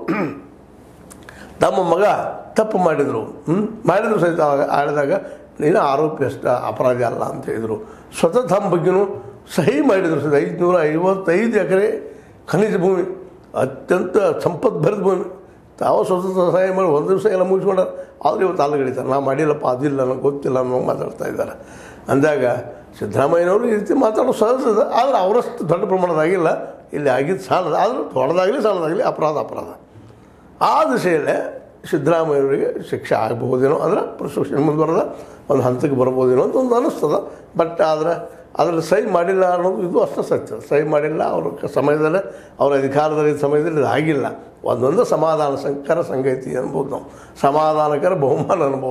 ನಮ್ಮ ಮಗ ತಪ್ಪು ಮಾಡಿದರು, ಹ್ಞೂ ಮಾಡಿದ್ರು ಸಹಿತ ಆಡಿದಾಗ ನೀನು ಆರೋಪಿ ಅಷ್ಟ ಅಪರಾಧಿ ಅಲ್ಲ ಅಂತ ಹೇಳಿದರು. ಸ್ವತಃ ತಮ್ಮ ಬಗ್ಗೆನೂ ಸಹಿ ಮಾಡಿದರು. ಸಹಿತ ಐದುನೂರ ಐವತ್ತೈದು ಎಕರೆ ಖನಿಜ ಭೂಮಿ, ಅತ್ಯಂತ ಸಂಪದ್ಭರಿತ ಭೂಮಿ, ತಾವು ಸ್ವತಂತ್ರ ಸಹಾಯ ಮಾಡಿ ಒಂದು ದಿವಸ ಎಲ್ಲ ಮುಗಿಸ್ಕೊಂಡ. ಆದರೂ ಇವತ್ತು ಅಲ್ಲ ಗಳಿತಾರೆ, ನಾ ಮಾಡಿಲ್ಲಪ್ಪ, ಅದಿಲ್ಲ, ನನಗೆ ಗೊತ್ತಿಲ್ಲ ಅನ್ನೋ ಮಾತಾಡ್ತಾ ಇದ್ದಾರೆ. ಅಂದಾಗ ಸಿದ್ದರಾಮಯ್ಯನವರು ಈ ರೀತಿ ಮಾತಾಡೋ ಸಹಜದ. ಆದರೆ ಅವರಷ್ಟು ದೊಡ್ಡ ಪ್ರಮಾಣದಾಗಿಲ್ಲ, ಇಲ್ಲಿ ಆಗಿದ್ದು ಸಣ್ಣದ. ಆದರೂ ದೊಡ್ಡದಾಗಲಿ ಸಣ್ಣದಾಗಲಿ ಅಪರಾಧ ಅಪರಾಧ. ಆ ದಿಶೆಯಲ್ಲೇ ಸಿದ್ದರಾಮಯ್ಯವರಿಗೆ ಶಿಕ್ಷೆ ಆಗಬಹುದೇನೋ, ಅಂದರೆ ಪ್ರಿಸ್ಕ್ರಿಪ್ಷನ್ ಮುಂದುವರೆದ ಒಂದು ಹಂತಕ್ಕೆ ಬರ್ಬೋದೇನೋ ಅಂತ ಒಂದು ಅನ್ನಿಸ್ತದೆ. ಬಟ್ ಆದರೆ ಅದರಲ್ಲಿ ಸಹಿ ಮಾಡಿಲ್ಲ ಅನ್ನೋದು ಇದು ಅಷ್ಟು ಸತ್ಯ. ಸಹಿ ಮಾಡಿಲ್ಲ ಅವ್ರ ಸಮಯದಲ್ಲೇ, ಅವ್ರ ಅಧಿಕಾರದಲ್ಲಿ ಸಮಯದಲ್ಲಿ ಇದು ಆಗಿಲ್ಲ. ಒಂದೊಂದು ಸಮಾಧಾನ ಸಂಕರ ಸಂಗತಿ ಅನ್ಬೋದು, ನಾವು ಸಮಾಧಾನಕರ ಬಹುಮಾನ ಅನ್ಬೋದು.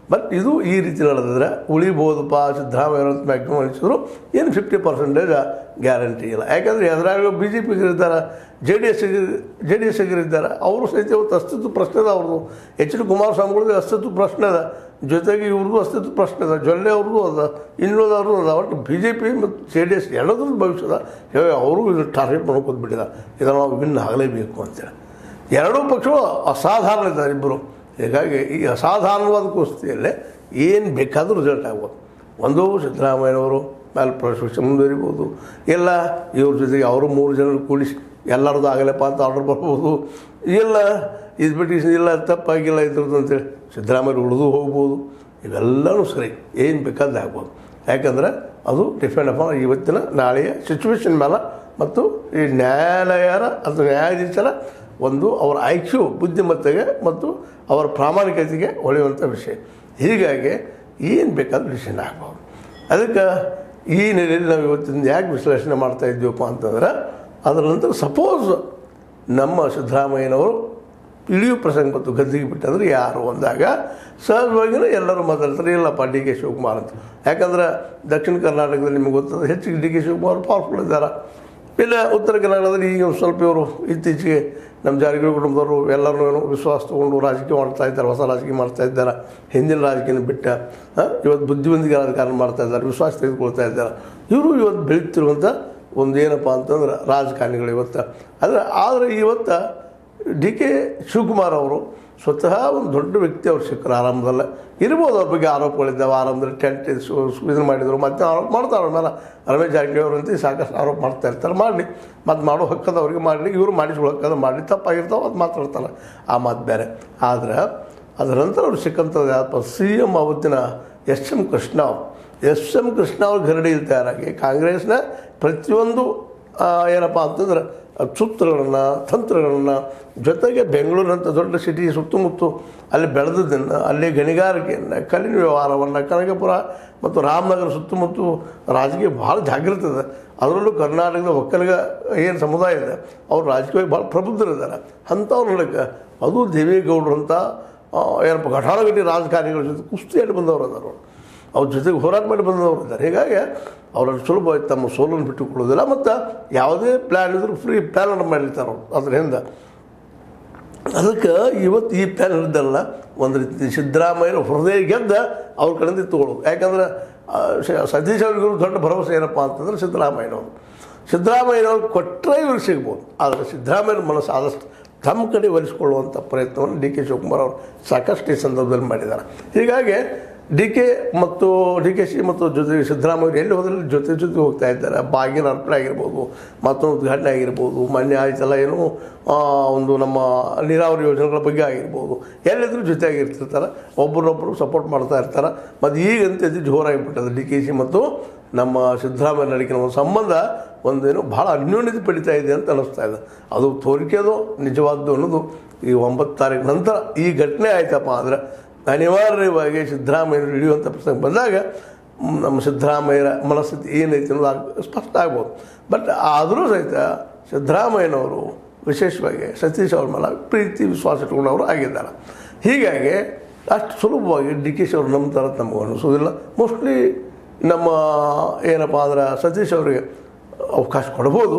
ಬಟ್ ಇದು ಈ ರೀತಿ ನಡೆದಿದ್ರೆ ಉಳಿಬೋದಪ್ಪ ಸಿದ್ದರಾಮಯ್ಯ ಅಂತ ಮ್ಯಾಕ್ಸಿಮಮ್ ಅನಿಸಿದ್ರು ಏನು ಫಿಫ್ಟಿ ಪರ್ಸೆಂಟೇಜ್ ಗ್ಯಾರಂಟಿ ಇಲ್ಲ. ಯಾಕಂದರೆ ಅದ್ರಾಗ ಬಿ ಜೆ ಪಿಗರಿದ್ದಾರೆ, J D S J D ಎಸ್ಗಿರಿದ್ದಾರೆ, ಅವರು ಸಹಿತ ಇವತ್ತು ಅಸ್ತಿತ್ವ ಪ್ರಶ್ನೆ ಅದ. ಅವ್ರದ್ದು ಎಚ್ ಡಿ ಕುಮಾರಸ್ವಾಮಿಗಳದ್ದು ಅಸ್ತಿತ್ವ ಪ್ರಶ್ನೆ ಅದ, ಜೊತೆಗೆ ಇವ್ರದ್ದು ಅಸ್ತಿತ್ವ ಪ್ರಶ್ನೆ ಅದ, ಜೊಲ್ಲೆ ಅವ್ರದ್ದು ಅದ, ಇನ್ನೋದವ್ರದ್ದು ಅದ. ಒಟ್ಟು ಬಿ ಜೆ ಪಿ ಮತ್ತು ಜೆ ಡಿ ಎಸ್ ಎರಡದ್ರದ್ದು ಭವಿಷ್ಯದ ಅವರು ಇದು ಟಾರ್ಗೆಟ್ ಮಾಡ್ಕೊತ್ಬಿಟ್ಟಿದ್ದಾರೆ, ಇದನ್ನು ನಾವು ವಿನ್ ಆಗಲೇಬೇಕು ಅಂತೇಳಿ. ಎರಡೂ ಪಕ್ಷಗಳು ಅಸಾಧಾರಣ ಇದ್ದಾರೆ ಇಬ್ಬರು. ಹೀಗಾಗಿ ಈ ಅಸಾಧಾರಣವಾದ ಕುಸ್ತಿಯಲ್ಲೇ ಏನು ಬೇಕಾದರೂ ರಿಸಲ್ಟ್ ಆಗ್ಬೋದು. ಒಂದು ಸಿದ್ದರಾಮಯ್ಯನವರು ಮೇಲೆ ಪ್ರವೇಶ ಮುಂದುವರಿಬೋದು, ಇಲ್ಲ ಇವ್ರ ಜೊತೆಗೆ ಅವರು ಮೂರು ಜನ ಕೂಡಿಸಿ ಎಲ್ಲರದ್ದು ಆಗಲಪ್ಪ ಅಂತ ಆರ್ಡರ್ ಬರ್ಬೋದು, ಇಲ್ಲ ಇದು ಬಿಟ್ಟು ಇಲ್ಲ ತಪ್ಪಾಗಿಲ್ಲ ಇದ್ರದ್ದು ಅಂತೇಳಿ ಸಿದ್ದರಾಮಯ್ಯ ಉಳಿದು ಹೋಗ್ಬೋದು. ಇವೆಲ್ಲವೂ ಸರಿ, ಏನು ಬೇಕಾದ್ರೆ ಆಗ್ಬೋದು. ಯಾಕಂದರೆ ಅದು ಡಿಪೆಂಡ್ ಅಪಾನ್ ಇವತ್ತಿನ ನಾಳೆಯ ಸಿಚುವೇಶನ್ ಮೇಲೆ ಮತ್ತು ಈ ನ್ಯಾಯಾಲಯರ ಅಥವಾ ನ್ಯಾಯಾಧೀಶರ ಒಂದು ಅವರ ಐಕ್ಯೂ ಬುದ್ಧಿಮತ್ತೆಗೆ ಮತ್ತು ಅವರ ಪ್ರಾಮಾಣಿಕತೆಗೆ ಹೊಳೆಯುವಂಥ ವಿಷಯ. ಹೀಗಾಗಿ ಏನು ಬೇಕಾದ್ರೂ ಡಿಸಿಷನ್ ಆಗ್ಬೋದು. ಅದಕ್ಕೆ ಈ ನೆಲೆಯಲ್ಲಿ ನಾವು ಇವತ್ತಿನ ಯಾಕೆ ವಿಶ್ಲೇಷಣೆ ಮಾಡ್ತಾ ಇದ್ದೀವಪ್ಪ ಅಂತಂದ್ರೆ, ಅದರ ನಂತರ ಸಪೋಸ್ ನಮ್ಮ ಸಿದ್ದರಾಮಯ್ಯನವರು ಇಳಿಯು ಪ್ರಸಂಗ ಮತ್ತು ಗದ್ದಿಗೆ ಬಿಟ್ಟಂದ್ರೆ ಯಾರು ಅಂದಾಗ ಸಹಜವಾಗಿಯೂ ಎಲ್ಲರೂ ಮಾತಾಡ್ತಾರೆ, ಇಲ್ಲಪ್ಪ ಡಿ ಕೆ ಶಿವಕುಮಾರ್ ಅಂತ. ಯಾಕಂದ್ರೆ ದಕ್ಷಿಣ ಕರ್ನಾಟಕದಲ್ಲಿ ನಿಮಗೆ ಗೊತ್ತದ ಹೆಚ್ಚಿಗೆ ಡಿ ಕೆ ಶಿವಕುಮಾರ್ ಪವರ್ಫುಲ್ ಇದ್ದಾರೆ. ಇಲ್ಲ ಉತ್ತರ ಕರ್ನಾಟಕದಲ್ಲಿ ಈಗ ಸ್ವಲ್ಪ ಇವರು ಇತ್ತೀಚೆಗೆ ನಮ್ಮ ಜಾರಕಿಹೊಳಿ ಕುಟುಂಬದವರು ಎಲ್ಲರೂ ವಿಶ್ವಾಸ ತೊಗೊಂಡು ರಾಜಕೀಯ ಮಾಡ್ತಾ ಇದ್ದಾರೆ, ಹೊಸ ರಾಜಕೀಯ ಮಾಡ್ತಾ ಇದ್ದಾರೆ. ಹಿಂದಿನ ರಾಜಕೀಯ ಬಿಟ್ಟ ಇವತ್ತು ಬುದ್ಧಿವಂತಿಕೆ ರಾಜಕಾರಣ ಮಾಡ್ತಾ ಇದ್ದಾರೆ, ವಿಶ್ವಾಸ ತೆಗೆದುಕೊಳ್ತಾ ಇದ್ದಾರೆ. ಇವರು ಇವತ್ತು ಬೆಳೀತಿರುವಂಥ ಒಂದು ಏನಪ್ಪ ಅಂತಂದ್ರೆ ರಾಜಕಾರಣಿಗಳು ಇವತ್ತು. ಆದರೆ ಆದರೆ ಇವತ್ತು ಡಿ ಕೆ ಶಿವಕುಮಾರ್ ಅವರು ಸ್ವತಃ ಒಂದು ದೊಡ್ಡ ವ್ಯಕ್ತಿ ಅವ್ರು ಸಿಕ್ಕರು. ಆರಂಭದಲ್ಲೇ ಇರ್ಬೋದು ಅವ್ರ ಬಗ್ಗೆ ಆರೋಪಗಳಿದ್ದಾವೆ. ಆರಂಭದಲ್ಲಿ ಟೆಂಟ್ ಇದನ್ನು ಮಾಡಿದರು, ಮತ್ತೆ ಆರೋಪ ಮಾಡ್ತಾರೆ ಅವ್ರ ಮೇಲೆ. ರಮೇಶ್ ಜಾರಕಿಹೊಳಿ ಅವರಂತೆ ಸಾಕಷ್ಟು ಆರೋಪ ಮಾಡ್ತಾ ಇರ್ತಾರೆ, ಮಾಡಲಿ, ಮತ್ತು ಮಾಡೋ ಹಕ್ಕದ ಅವ್ರಿಗೆ ಮಾಡಲಿ, ಇವರು ಮಾಡಿಸ್ಕೊಳ್ಳೋಕ್ಕದ ಮಾಡಲಿ, ತಪ್ಪಾಗಿರ್ತಾವೆ ಅದು ಮಾತಾಡ್ತಾರೆ, ಆ ಮಾತು ಬೇರೆ. ಆದರೆ ಅದರ ನಂತರ ಅವ್ರು ಸಿಕ್ಕಂಥದ್ದು ಯಾರಪ್ಪ, ಸಿ ಎಮ್ ಅವತ್ತಿನ ಎಸ್ ಎಂ ಕೃಷ್ಣ ಅವರು ಎಸ್ ಎಂ ಕೃಷ್ಣ ಅವ್ರ ಗರಡಿಯಲ್ಲಿ ತಯಾರಾಗಿ ಕಾಂಗ್ರೆಸ್ನ ಪ್ರತಿಯೊಂದು ಏನಪ್ಪ ಅಂತಂದ್ರೆ ಸೂತ್ರಗಳನ್ನು ತಂತ್ರಗಳನ್ನು, ಜೊತೆಗೆ ಬೆಂಗಳೂರಿನಂಥ ದೊಡ್ಡ ಸಿಟಿ ಸುತ್ತಮುತ್ತ ಅಲ್ಲಿ ಬೆಳೆದದ್ದನ್ನು, ಅಲ್ಲಿ ಗಣಿಗಾರಿಕೆಯನ್ನು, ಕಲ್ಲಿನ ವ್ಯವಹಾರವನ್ನು, ಕನಕಪುರ ಮತ್ತು ರಾಮನಗರ ಸುತ್ತಮುತ್ತ ರಾಜಕೀಯ ಭಾಳ ಜಾಗೃತಿ ಇದೆ. ಅದರಲ್ಲೂ ಕರ್ನಾಟಕದ ಒಕ್ಕಲಿಗ ಏನು ಸಮುದಾಯ ಇದೆ ಅವ್ರು ರಾಜಕೀಯವಾಗಿ ಭಾಳ ಪ್ರಬುದ್ಧರಿದ್ದಾರೆ. ಅಂಥವ್ರ ನಡಕ್ಕೆ ಅದು ದೇವೇಗೌಡರು ಅಂತ ಏನಪ್ಪ ಘಟಾನುಘಟಿ ರಾಜಕಾರಣಿಗಳ ಜೊತೆ ಕುಸ್ತಿಯಾಡಿ ಬಂದವರು ಅದಾರ, ಅವ್ರ ಜೊತೆಗೆ ಹೋರಾಟ ಮಾಡಿ ಬಂದವರು ಇದ್ದಾರೆ. ಹೀಗಾಗಿ ಅವರಲ್ಲಿ ಸುಲಭವಾಗಿ ತಮ್ಮ ಸೋಲನ್ನು ಬಿಟ್ಟುಕೊಳ್ಳೋದಿಲ್ಲ, ಮತ್ತು ಯಾವುದೇ ಪ್ಲ್ಯಾನ್ ಇದ್ರೂ ಫ್ರೀ ಪ್ಲ್ಯಾನ್ ಮಾಡಿರ್ತಾರೆ ಅವರು ಅದರಿಂದ. ಅದಕ್ಕೆ ಇವತ್ತು ಈ ಪ್ಲ್ಯಾನ್ ಇದ್ದಲ್ಲ ಒಂದು ರೀತಿ ಸಿದ್ದರಾಮಯ್ಯನ ಹೃದಯ ಗೆದ್ದ ಅವ್ರ ಕಡೆಯಿಂದ ತೊಗೊಳ್ಳೋದು. ಯಾಕಂದ್ರೆ ಸತೀಶ್ ಅವ್ರಿಗೂ ದೊಡ್ಡ ಭರವಸೆ ಏನಪ್ಪ ಅಂತಂದ್ರೆ ಸಿದ್ದರಾಮಯ್ಯನವರು ಸಿದ್ದರಾಮಯ್ಯನವ್ರು ಕೊಟ್ಟರೆ ಇವ್ರಿಗೆ ಸಿಗ್ಬೋದು. ಆದರೆ ಸಿದ್ದರಾಮಯ್ಯನ ಮನಸ್ಸು ಆದಷ್ಟು ತಮ್ಮ ಕಡೆ ಒಲಿಸ್ಕೊಳ್ಳುವಂಥ ಪ್ರಯತ್ನವನ್ನು ಡಿ ಕೆ ಶಿವಕುಮಾರ್ ಅವರು ಸಾಕಷ್ಟು ಈ ಸಂದರ್ಭದಲ್ಲಿ ಮಾಡಿದ್ದಾರೆ. ಹೀಗಾಗಿ ಡಿ ಕೆ ಮತ್ತು ಡಿ ಕೆ ಶಿ ಮತ್ತು ಜೊತೆಗೆ ಸಿದ್ದರಾಮಯ್ಯ ಎಲ್ಲಿ ಹೋದ್ರಲ್ಲಿ ಜೊತೆ ಜೊತೆ ಹೋಗ್ತಾ ಇದ್ದಾರೆ. ಬಾಗಿನ ಅರ್ಪಣೆ ಆಗಿರ್ಬೋದು, ಮತ್ತೊಂದು ಉದ್ಘಾಟನೆ ಆಗಿರ್ಬೋದು, ಮೊನ್ನೆ ಆಯ್ತಲ್ಲ ಏನು ಒಂದು ನಮ್ಮ ನೀರಾವರಿ ಯೋಜನೆಗಳ ಬಗ್ಗೆ ಆಗಿರ್ಬೋದು, ಎಲ್ಲಿದ್ರೂ ಜೊತೆಯಾಗಿರ್ತಿರ್ತಾರೆ, ಒಬ್ಬರೊಬ್ಬರು ಸಪೋರ್ಟ್ ಮಾಡ್ತಾ ಇರ್ತಾರೆ. ಮತ್ತು ಈಗಂತ ಇದು ಜೋರಾಗಿಬಿಟ್ಟದೆ ಡಿ ಕೆ ಶಿ ಮತ್ತು ನಮ್ಮ ಸಿದ್ದರಾಮಯ್ಯ ನಡುವಿನ ಒಂದು ಸಂಬಂಧ ಒಂದೇನು ಭಾಳ ಅನ್ಯೋನ್ಯತೆ ಪಡಿತಾ ಇದೆ ಅಂತ ಅನ್ನಿಸ್ತಾ ಇದೆ. ಅದು ತೋರಿಕೆದು ನಿಜವಾದ್ದು ಅನ್ನೋದು ಈ ಒಂಬತ್ತು ತಾರೀಕು ನಂತರ ಈ ಘಟನೆ ಆಯ್ತಪ್ಪ ಅಂದರೆ ಅನಿವಾರ್ಯವಾಗಿ ಸಿದ್ದರಾಮಯ್ಯರು ಹಿಡಿಯುವಂಥ ಪ್ರಸಂಗ ಬಂದಾಗ ನಮ್ಮ ಸಿದ್ದರಾಮಯ್ಯರ ಮನಸ್ಥಿತಿ ಏನೈತೆ ಅನ್ನೋದು ಸ್ಪಷ್ಟ ಆಗ್ಬೋದು. ಬಟ್ ಆದರೂ ಸಹಿತ ಸಿದ್ದರಾಮಯ್ಯನವರು ವಿಶೇಷವಾಗಿ ಸತೀಶ್ ಅವ್ರ ಮೇಲೆ ಪ್ರೀತಿ ವಿಶ್ವಾಸ ಇಟ್ಕೊಂಡವರು ಆಗಿದ್ದಾರೆ. ಹೀಗಾಗಿ ಅಷ್ಟು ಸುಲಭವಾಗಿ ಡಿ ಕೆ ಶಿ ಅವರು ನಂಬ್ತಾರೆ ನಮಗೆ ಅನ್ನಿಸೋದಿಲ್ಲ. ಮೋಸ್ಟ್ಲಿ ನಮ್ಮ ಏನಪ್ಪ ಅಂದ್ರೆ ಸತೀಶ್ ಅವರಿಗೆ ಅವಕಾಶ ಕೊಡ್ಬೋದು,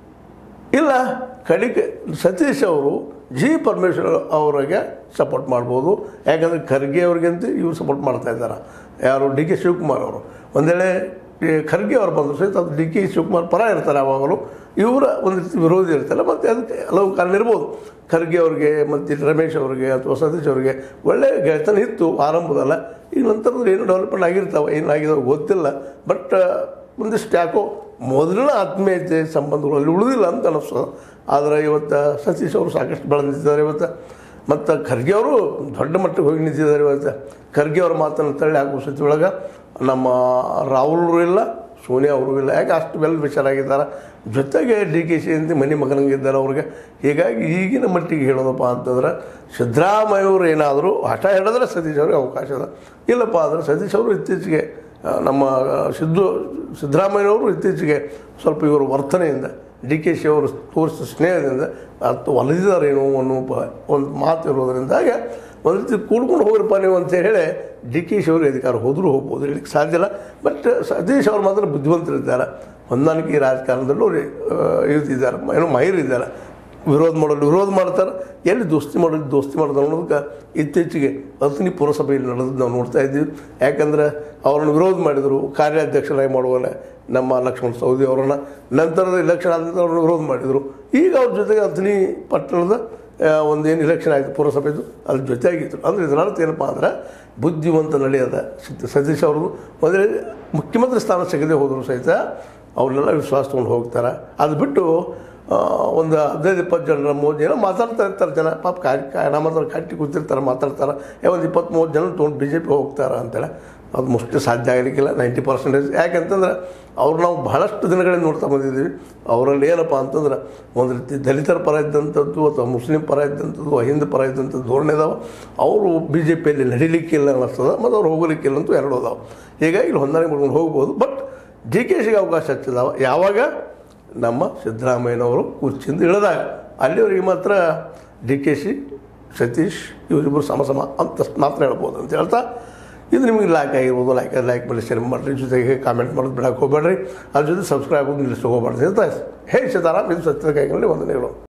ಇಲ್ಲ ಕಡೆಗೆ ಸತೀಶ್ ಅವರು ಜಿ ಪರಮೇಶ್ವರ್ ಅವರಿಗೆ ಸಪೋರ್ಟ್ ಮಾಡ್ಬೋದು. ಯಾಕಂದರೆ ಖರ್ಗೆ ಅವ್ರಿಗಂತೂ ಇವ್ರು ಸಪೋರ್ಟ್ ಮಾಡ್ತಾ ಇದ್ದಾರೆ, ಯಾರು ಡಿ ಕೆ ಶಿವಕುಮಾರ್ ಅವರು. ಒಂದು ವೇಳೆ ಖರ್ಗೆ ಅವ್ರು ಬಂದರು ಸಹಿತ ಅದು ಡಿ ಕೆ ಶಿವಕುಮಾರ್ ಪರ ಇರ್ತಾರೆ ಯಾವಾಗಲೂ, ಇವರ ಒಂದು ರೀತಿ ವಿರೋಧಿ ಇರ್ತಾರೆ. ಮತ್ತು ಅದಕ್ಕೆ ಹಲವು ಕಾರಣ ಇರ್ಬೋದು. ಖರ್ಗೆ ಅವ್ರಿಗೆ ಮತ್ತು ರಮೇಶ್ ಅವರಿಗೆ ಅಥವಾ ಸತೀಶ್ ಅವರಿಗೆ ಒಳ್ಳೆಯ ಗೆಳೆತನ ಇತ್ತು ಆರಂಭದಲ್ಲ. ಈಗ ನಂತರದಲ್ಲಿ ಏನು ಡೆವಲಪ್ಮೆಂಟ್ ಆಗಿರ್ತಾವೆ, ಏನಾಗಿದ್ದಾವೆ ಗೊತ್ತಿಲ್ಲ. ಬಟ್ ಒಂದಿಷ್ಟು ಯಾಕೋ ಮೊದಲಿನ ಆತ್ಮೀಯತೆ ಸಂಬಂಧಗಳಲ್ಲಿ ಉಳಿದಿಲ್ಲ ಅಂತ ಅನ್ನಿಸ್ತದೆ. ಆದರೆ ಇವತ್ತು ಸತೀಶ್ ಅವರು ಸಾಕಷ್ಟು ಬೆಳೆದಿದ್ದಾರೆ ಇವತ್ತು, ಮತ್ತು ಖರ್ಗೆ ಅವರು ದೊಡ್ಡ ಮಟ್ಟಕ್ಕೆ ಹೋಗಿ ನಿಂತಿದ್ದಾರೆ ಇವತ್ತು. ಖರ್ಗೆ ಅವ್ರ ಮಾತನ್ನು ತಳ್ಳಿ ಹಾಕುವ ಸ್ಥಿತಿ ಒಳಗೆ ನಮ್ಮ ರಾಹುಲ್ರು ಇಲ್ಲ, ಸೋನಿಯಾ ಅವರು ಇಲ್ಲ. ಯಾಕೆ ಅಷ್ಟು ವೆಲ್ ವಿಚಾರಾಗಿದ್ದಾರೆ. ಜೊತೆಗೆ ಡಿ ಕೆ ಶಿ ಅಂತ ಮನೆ ಮಗನಿಗಿದ್ದಾರೆ ಅವ್ರಿಗೆ. ಹೀಗಾಗಿ ಈಗಿನ ಮಟ್ಟಿಗೆ ಹೇಳೋದಪ್ಪ ಅಂತಂದ್ರೆ ಸಿದ್ದರಾಮಯ್ಯವರು ಏನಾದರೂ ಹಠ ಹಿಡಿದ್ರೆ ಸತೀಶ್ ಅವ್ರಿಗೆ ಅವಕಾಶ ಇದೆ. ಇಲ್ಲಪ್ಪ ಅಂದರೆ ಸತೀಶ್ ಅವರು ಇತ್ತೀಚೆಗೆ ನಮ್ಮ ಸಿದ್ದು ಸಿದ್ದರಾಮಯ್ಯನವರು ಇತ್ತೀಚೆಗೆ ಸ್ವಲ್ಪ ಇವರು ವರ್ತನೆಯಿಂದ ಡಿ ಕೆ ಶಿ ಅವರು ತೋರಿಸಿದ ಸ್ನೇಹದಿಂದ ಅದು ಒಲಿದಿದ್ದಾರೇನೋ ಅನ್ನೋ ಒಂದು ಮಾತು ಇರೋದರಿಂದಾಗೆ ಒಂದು ರೀತಿ ಕೂಡ್ಕೊಂಡು ಹೋಗ್ರಪ್ಪ ನೀವು ಅಂತ ಹೇಳಿ ಡಿ ಕೆ ಶಿ ಅವರು ಅಧಿಕಾರ ಹೋದರೂ ಹೋಗ್ಬೋದು, ಹೇಳಲಿಕ್ಕೆ ಸಾಧ್ಯ ಇಲ್ಲ. ಬಟ್ ಸತೀಶ್ ಅವರು ಮಾತ್ರ ಬುದ್ಧಿವಂತರಿದ್ದಾರೆ, ಹೊಂದಾಣಿಕೆ ರಾಜಕಾರಣದಲ್ಲೂ ಇರ್ತಿದ್ದಾರೆ, ಏನೋ ಮಹಿರಿದ್ದಾರೆ. ವಿರೋಧ ಮಾಡೋದು ವಿರೋಧ ಮಾಡ್ತಾರೆ, ಎಲ್ಲಿ ದೋಸ್ತಿ ಮಾಡೋದು ದೋಸ್ತಿ ಮಾಡೋದು ಅನ್ನೋದಕ್ಕೆ ಇತ್ತೀಚೆಗೆ ಅಥಣಿ ಪುರಸಭೆಯಲ್ಲಿ ನಡೆದು ನಾವು ನೋಡ್ತಾ ಇದ್ದೀವಿ. ಯಾಕಂದರೆ ಅವ್ರನ್ನ ವಿರೋಧ ಮಾಡಿದರು, ಕಾರ್ಯಾಧ್ಯಕ್ಷರಾಗಿ ಮಾಡುವಲ್ಲ ನಮ್ಮ ಲಕ್ಷ್ಮಣ ಸವದಿ ಅವರನ್ನು. ನಂತರದ ಇಲೆಕ್ಷನ್ ಆದ ನಂತರ ಅವ್ರನ್ನ ವಿರೋಧ ಮಾಡಿದರು. ಈಗ ಅವ್ರ ಜೊತೆಗೆ ಅಥಣಿ ಪಟ್ಟಣದ ಒಂದೇನು ಇಲೆಕ್ಷನ್ ಆಯಿತು ಪುರಸಭೆದು, ಅದ್ರ ಜೊತೆಯಾಗಿತ್ತು. ಅಂದರೆ ಇದರ ಅರ್ಥ ಏನಪ್ಪ ಅಂದ್ರೆ ಬುದ್ಧಿವಂತ ನಡೆಯದ ಸತೀಶ್ ಅವ್ರದ್ದು. ಮೊದಲೇ ಮುಖ್ಯಮಂತ್ರಿ ಸ್ಥಾನ ಸಿಗದೆ ಹೋದರೂ ಸಹಿತ ಅವ್ರನ್ನೆಲ್ಲ ವಿಶ್ವಾಸ ತೊಗೊಂಡು ಹೋಗ್ತಾರೆ. ಅದು ಬಿಟ್ಟು ಒಂದು ಹದಿನೈದು ಇಪ್ಪತ್ತು ಜನರ ಮೂವತ್ತು ಜನ ಮಾತಾಡ್ತಾ ಇರ್ತಾರೆ. ಜನ ಪಾಪ ಕಾ ನಮ್ಮ ಹತ್ರ ಕಟ್ಟಿ ಕೂತಿರ್ತಾರೆ, ಮಾತಾಡ್ತಾರೆ. ಒಂದು ಇಪ್ಪತ್ತು ಮೂವತ್ತು ಜನ ತೊಗೊಂಡು ಬಿ ಜೆ ಪಿ ಹೋಗ್ತಾರೆ ಅಂತೇಳಿ ಅದು ಮೋಸ್ಟ್ಲಿ ಸಾಧ್ಯ ಆಗಲಿಕ್ಕಿಲ್ಲ, ನೈಂಟಿ ಪರ್ಸೆಂಟೇಜ್. ಯಾಕೆಂತಂದ್ರೆ ಅವ್ರು ನಾವು ಬಹಳಷ್ಟು ದಿನಗಳಿಂದ ನೋಡ್ತಾ ಬಂದಿದ್ದೀವಿ. ಅವರಲ್ಲಿ ಏನಪ್ಪ ಅಂತಂದ್ರೆ ಒಂದು ರೀತಿ ದಲಿತರ ಪರ ಇದ್ದಂಥದ್ದು ಅಥವಾ ಮುಸ್ಲಿಂ ಪರ ಇದ್ದಂಥದ್ದು, ಹಿಂದೂ ಪರ ಇದ್ದಂಥದ್ದು ಧೋರಣೆ ಇದಾವೆ. ಅವರು ಬಿ ಜೆ ಪಿಯಲ್ಲಿ ನಡೀಲಿಕ್ಕಿಲ್ಲ ಅನ್ನಿಸ್ತದೆ, ಮತ್ತು ಅವ್ರು ಹೋಗಲಿಕ್ಕಿಲ್ಲ ಅಂತೂ ಎರಡು ಅದಾವೆ. ಹೀಗಾಗಿ ಇಲ್ಲಿ ಹೊಂದಾಣಿಕೆ ಮಾಡ್ಕೊಂಡು ಹೋಗ್ಬೋದು. ಬಟ್ ಡಿ ಕೆ ಶಿಗೆ ಅವಕಾಶ ಹಚ್ಚಿದಾವೆ ಯಾವಾಗ ನಮ್ಮ ಸಿದ್ದರಾಮಯ್ಯನವರು ಕುರ್ಚಿಯಿಂದ ಇಳಿದಾಗ. ಅಲ್ಲಿವರೆಗೆ ಮಾತ್ರ ಡಿ ಕೆ ಶಿ ಸತೀಶ್ ಇವರಿಬ್ಬರು ಸಮ ಸಮ ಅಂತ ಮಾತ್ರ ಹೇಳ್ಬೋದು ಅಂತ ಹೇಳ್ತಾ, ಇದು ನಿಮಗೆ ಲೈಕ್ ಆಗಿರ್ಬೋದು. ಲೈಕ್ ಲೈಕ್ ಮಾಡಿ ಶೇರ್ ಮಾಡಿರಿ, ಜೊತೆಗೆ ಕಾಮೆಂಟ್ ಮಾಡೋದು ಬಿಡಕ್ಕೆ ಹೋಗಬೇಡ್ರಿ. ಅದ್ರ ಜೊತೆ ಸಬ್ಸ್ಕ್ರೈಬ್ ಆಗೋದು ನಿಲ್ಲಿಸಿ ಹೋಗಬಾರ್ದು ಅಂತ. ಹೇ ಸೀತಾರಾಮ್, ಇದು ಸತ್ಯದ ಕೈಗಳಲ್ಲಿ ವಂದನೆಗಳು.